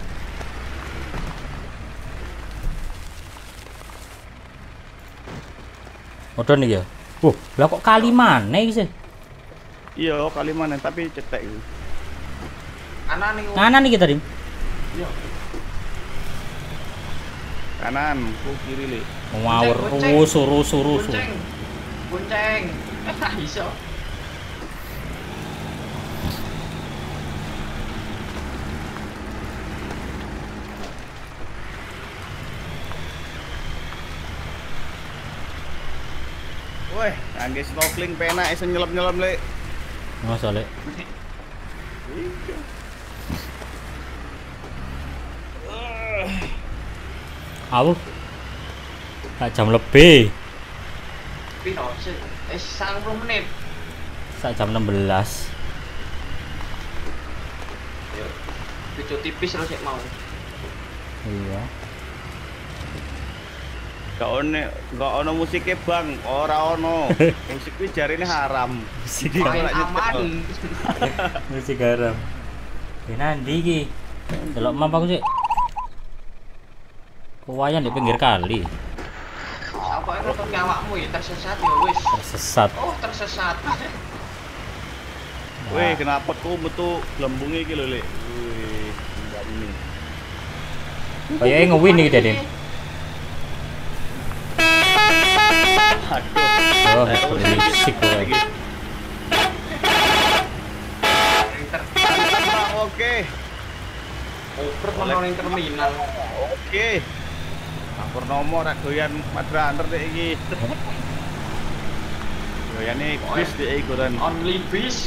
Odon iki ya. Lah kok kali maneh iki sih? Iya, kali mana tapi cetek iki. Kanan iki tadi. Iya. Kanan, ku kiri, Le. Ngawur rusuh. Bonceng. Iso. Woi, angge snorkeling penak iso nyelam-nyelam, Le. Masa, Lek. Aku jam lebih. Piro sih? 90 menit. Jam 16. Yo. Video tipis terus sik mau. Iya. Gak ono musiknya, Bang. Ora ono. Musik kuwi jarine haram. Musik Main aman. Musik garam. Ini nanti iki. Delok map aku sih. Kewayan di pinggir kali. Apa yang nonton awakmu ya tersesat ya wis. Tersesat. Oh, tersesat. Weh, kenapa kau metu gelembungnya iki lho, Le? Wih, enggak ini. Kayaknya ngewin iki, Deden. Aduh. Oh, berisik lagi. Oke. Oprek nang terminal. Oke. Purnomo rak doyan Madranter dek iki. Doyane bis dek iki goran. Only bis.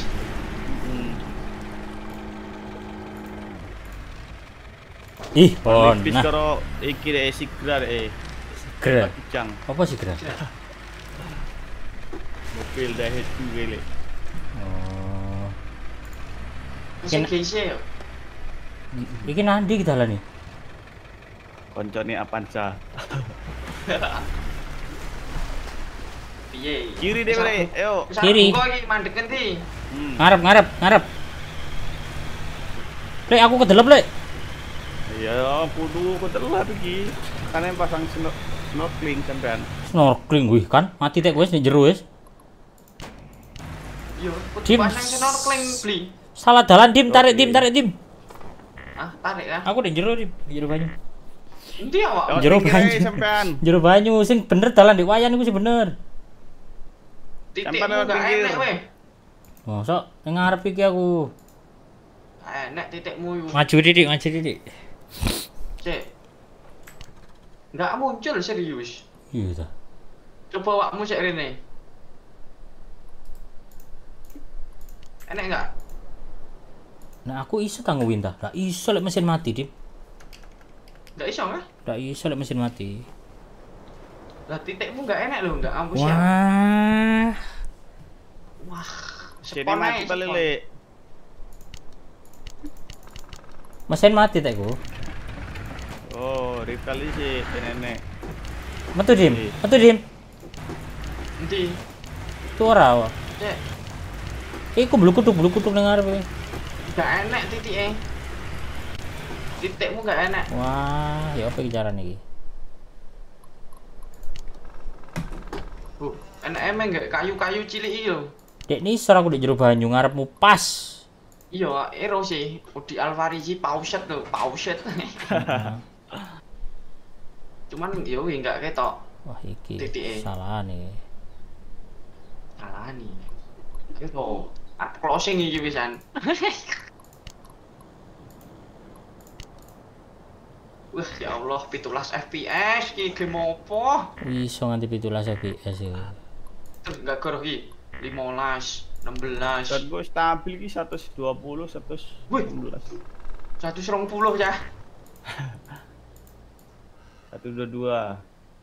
Ih, pon. Bis Nah, karo iki dek Sigra dek. Sigra. Kicang. Apa Sigra? Mobil Dahet juga, Le. Oh. Sing kise yo. Iki nanti kita lah nih. Koncone Avanza. Piye? Kiri deh, Le. Ayo. Kiri. Kok iki mandek endi? Ngarep. Lek, aku kedelep, Lek. Iya, kudu ketelah iki. Kan yang pasang snorkeling sampean. Snorkeling wih kan, mati tek wis ning jero wis. Yo, Dim. pasang snorkeling beli. Salah dalan, Dim, tarik Dim. Ah, tarik ya. Aku ning jero, Dim, ning jero banyu. Endi awak? Jero tinggi banyu. ae sampean. Jero banyu sing bener dalan di wayan iku sing bener. Titikmu Sampai lewat gak pinggir. enek weh. Mosok ning ngarep iki aku. Enek titikmu yo. Maju titik. Cek. Enggak muncul serius. Iya ta. Coba awakmu cek rene. Enek enggak? Nah, aku iso ta ngewin ta? Lah iso lek mesin mati, Dim. Enggak iso kan? Lah iso lek mesin mati. Lah titikmu enggak enek lho, enggak ampun siap. Wah. Jadi Sepon mati ae, balik, sepon. Le. Mesin mati tekku. Oh, rikali sih nenek. Metu, Dim. Endi? Tuh ora. Wak. Cek. Iku blukutuk nang ngarep. Enggak enek titike. Titikmu enggak enek. Wah, ya apa iki carane iki? Enek emang enggak kayu-kayu cilik iki lho. Dek nisor aku di jero banyu ngarepmu pas. Iya, ero sih. Udi Alvarizi pauset lho, pauset. Cuman yo enggak ketok. Wah, iki Titike. salah nih. Kalani. Itu closing iki pisan. Wah, ya Allah, 17 FPS iki game opo? Iso nganti 17 FPS iki. Terus enggak gor iki 15, 16. Dan gue stabil ki 120, 116. 120 ya. 122.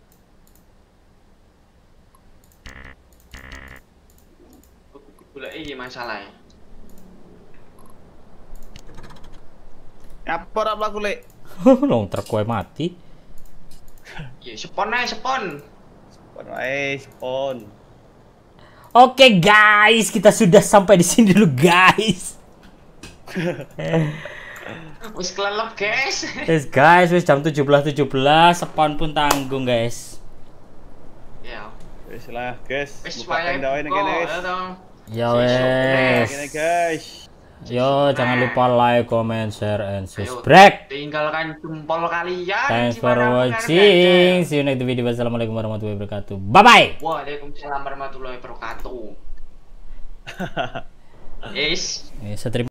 Golek iki masalahnya. Apa ora pelaku lek? Long truk kowe mati. Ya spon ae spon. Spawn. Oke guys, kita sudah sampai di sini dulu guys. Wis kelelep guys. Yes guys, wis jam 17.17, spawn pun tanggung guys. Ya. Wis lah guys. Wis Buka wayahe tenda ini buka, kene wis. ya toh. Ya wes. Gini guys. Yo, jangan lupa like, comment, share, and Ayo, subscribe. tinggalkan jempol kalian. Thanks for dimanapun watching. berada. See you next video. Wassalamualaikum warahmatullahi wabarakatuh. Bye bye. Waalaikumsalam warahmatullahi wabarakatuh. Is. Seterima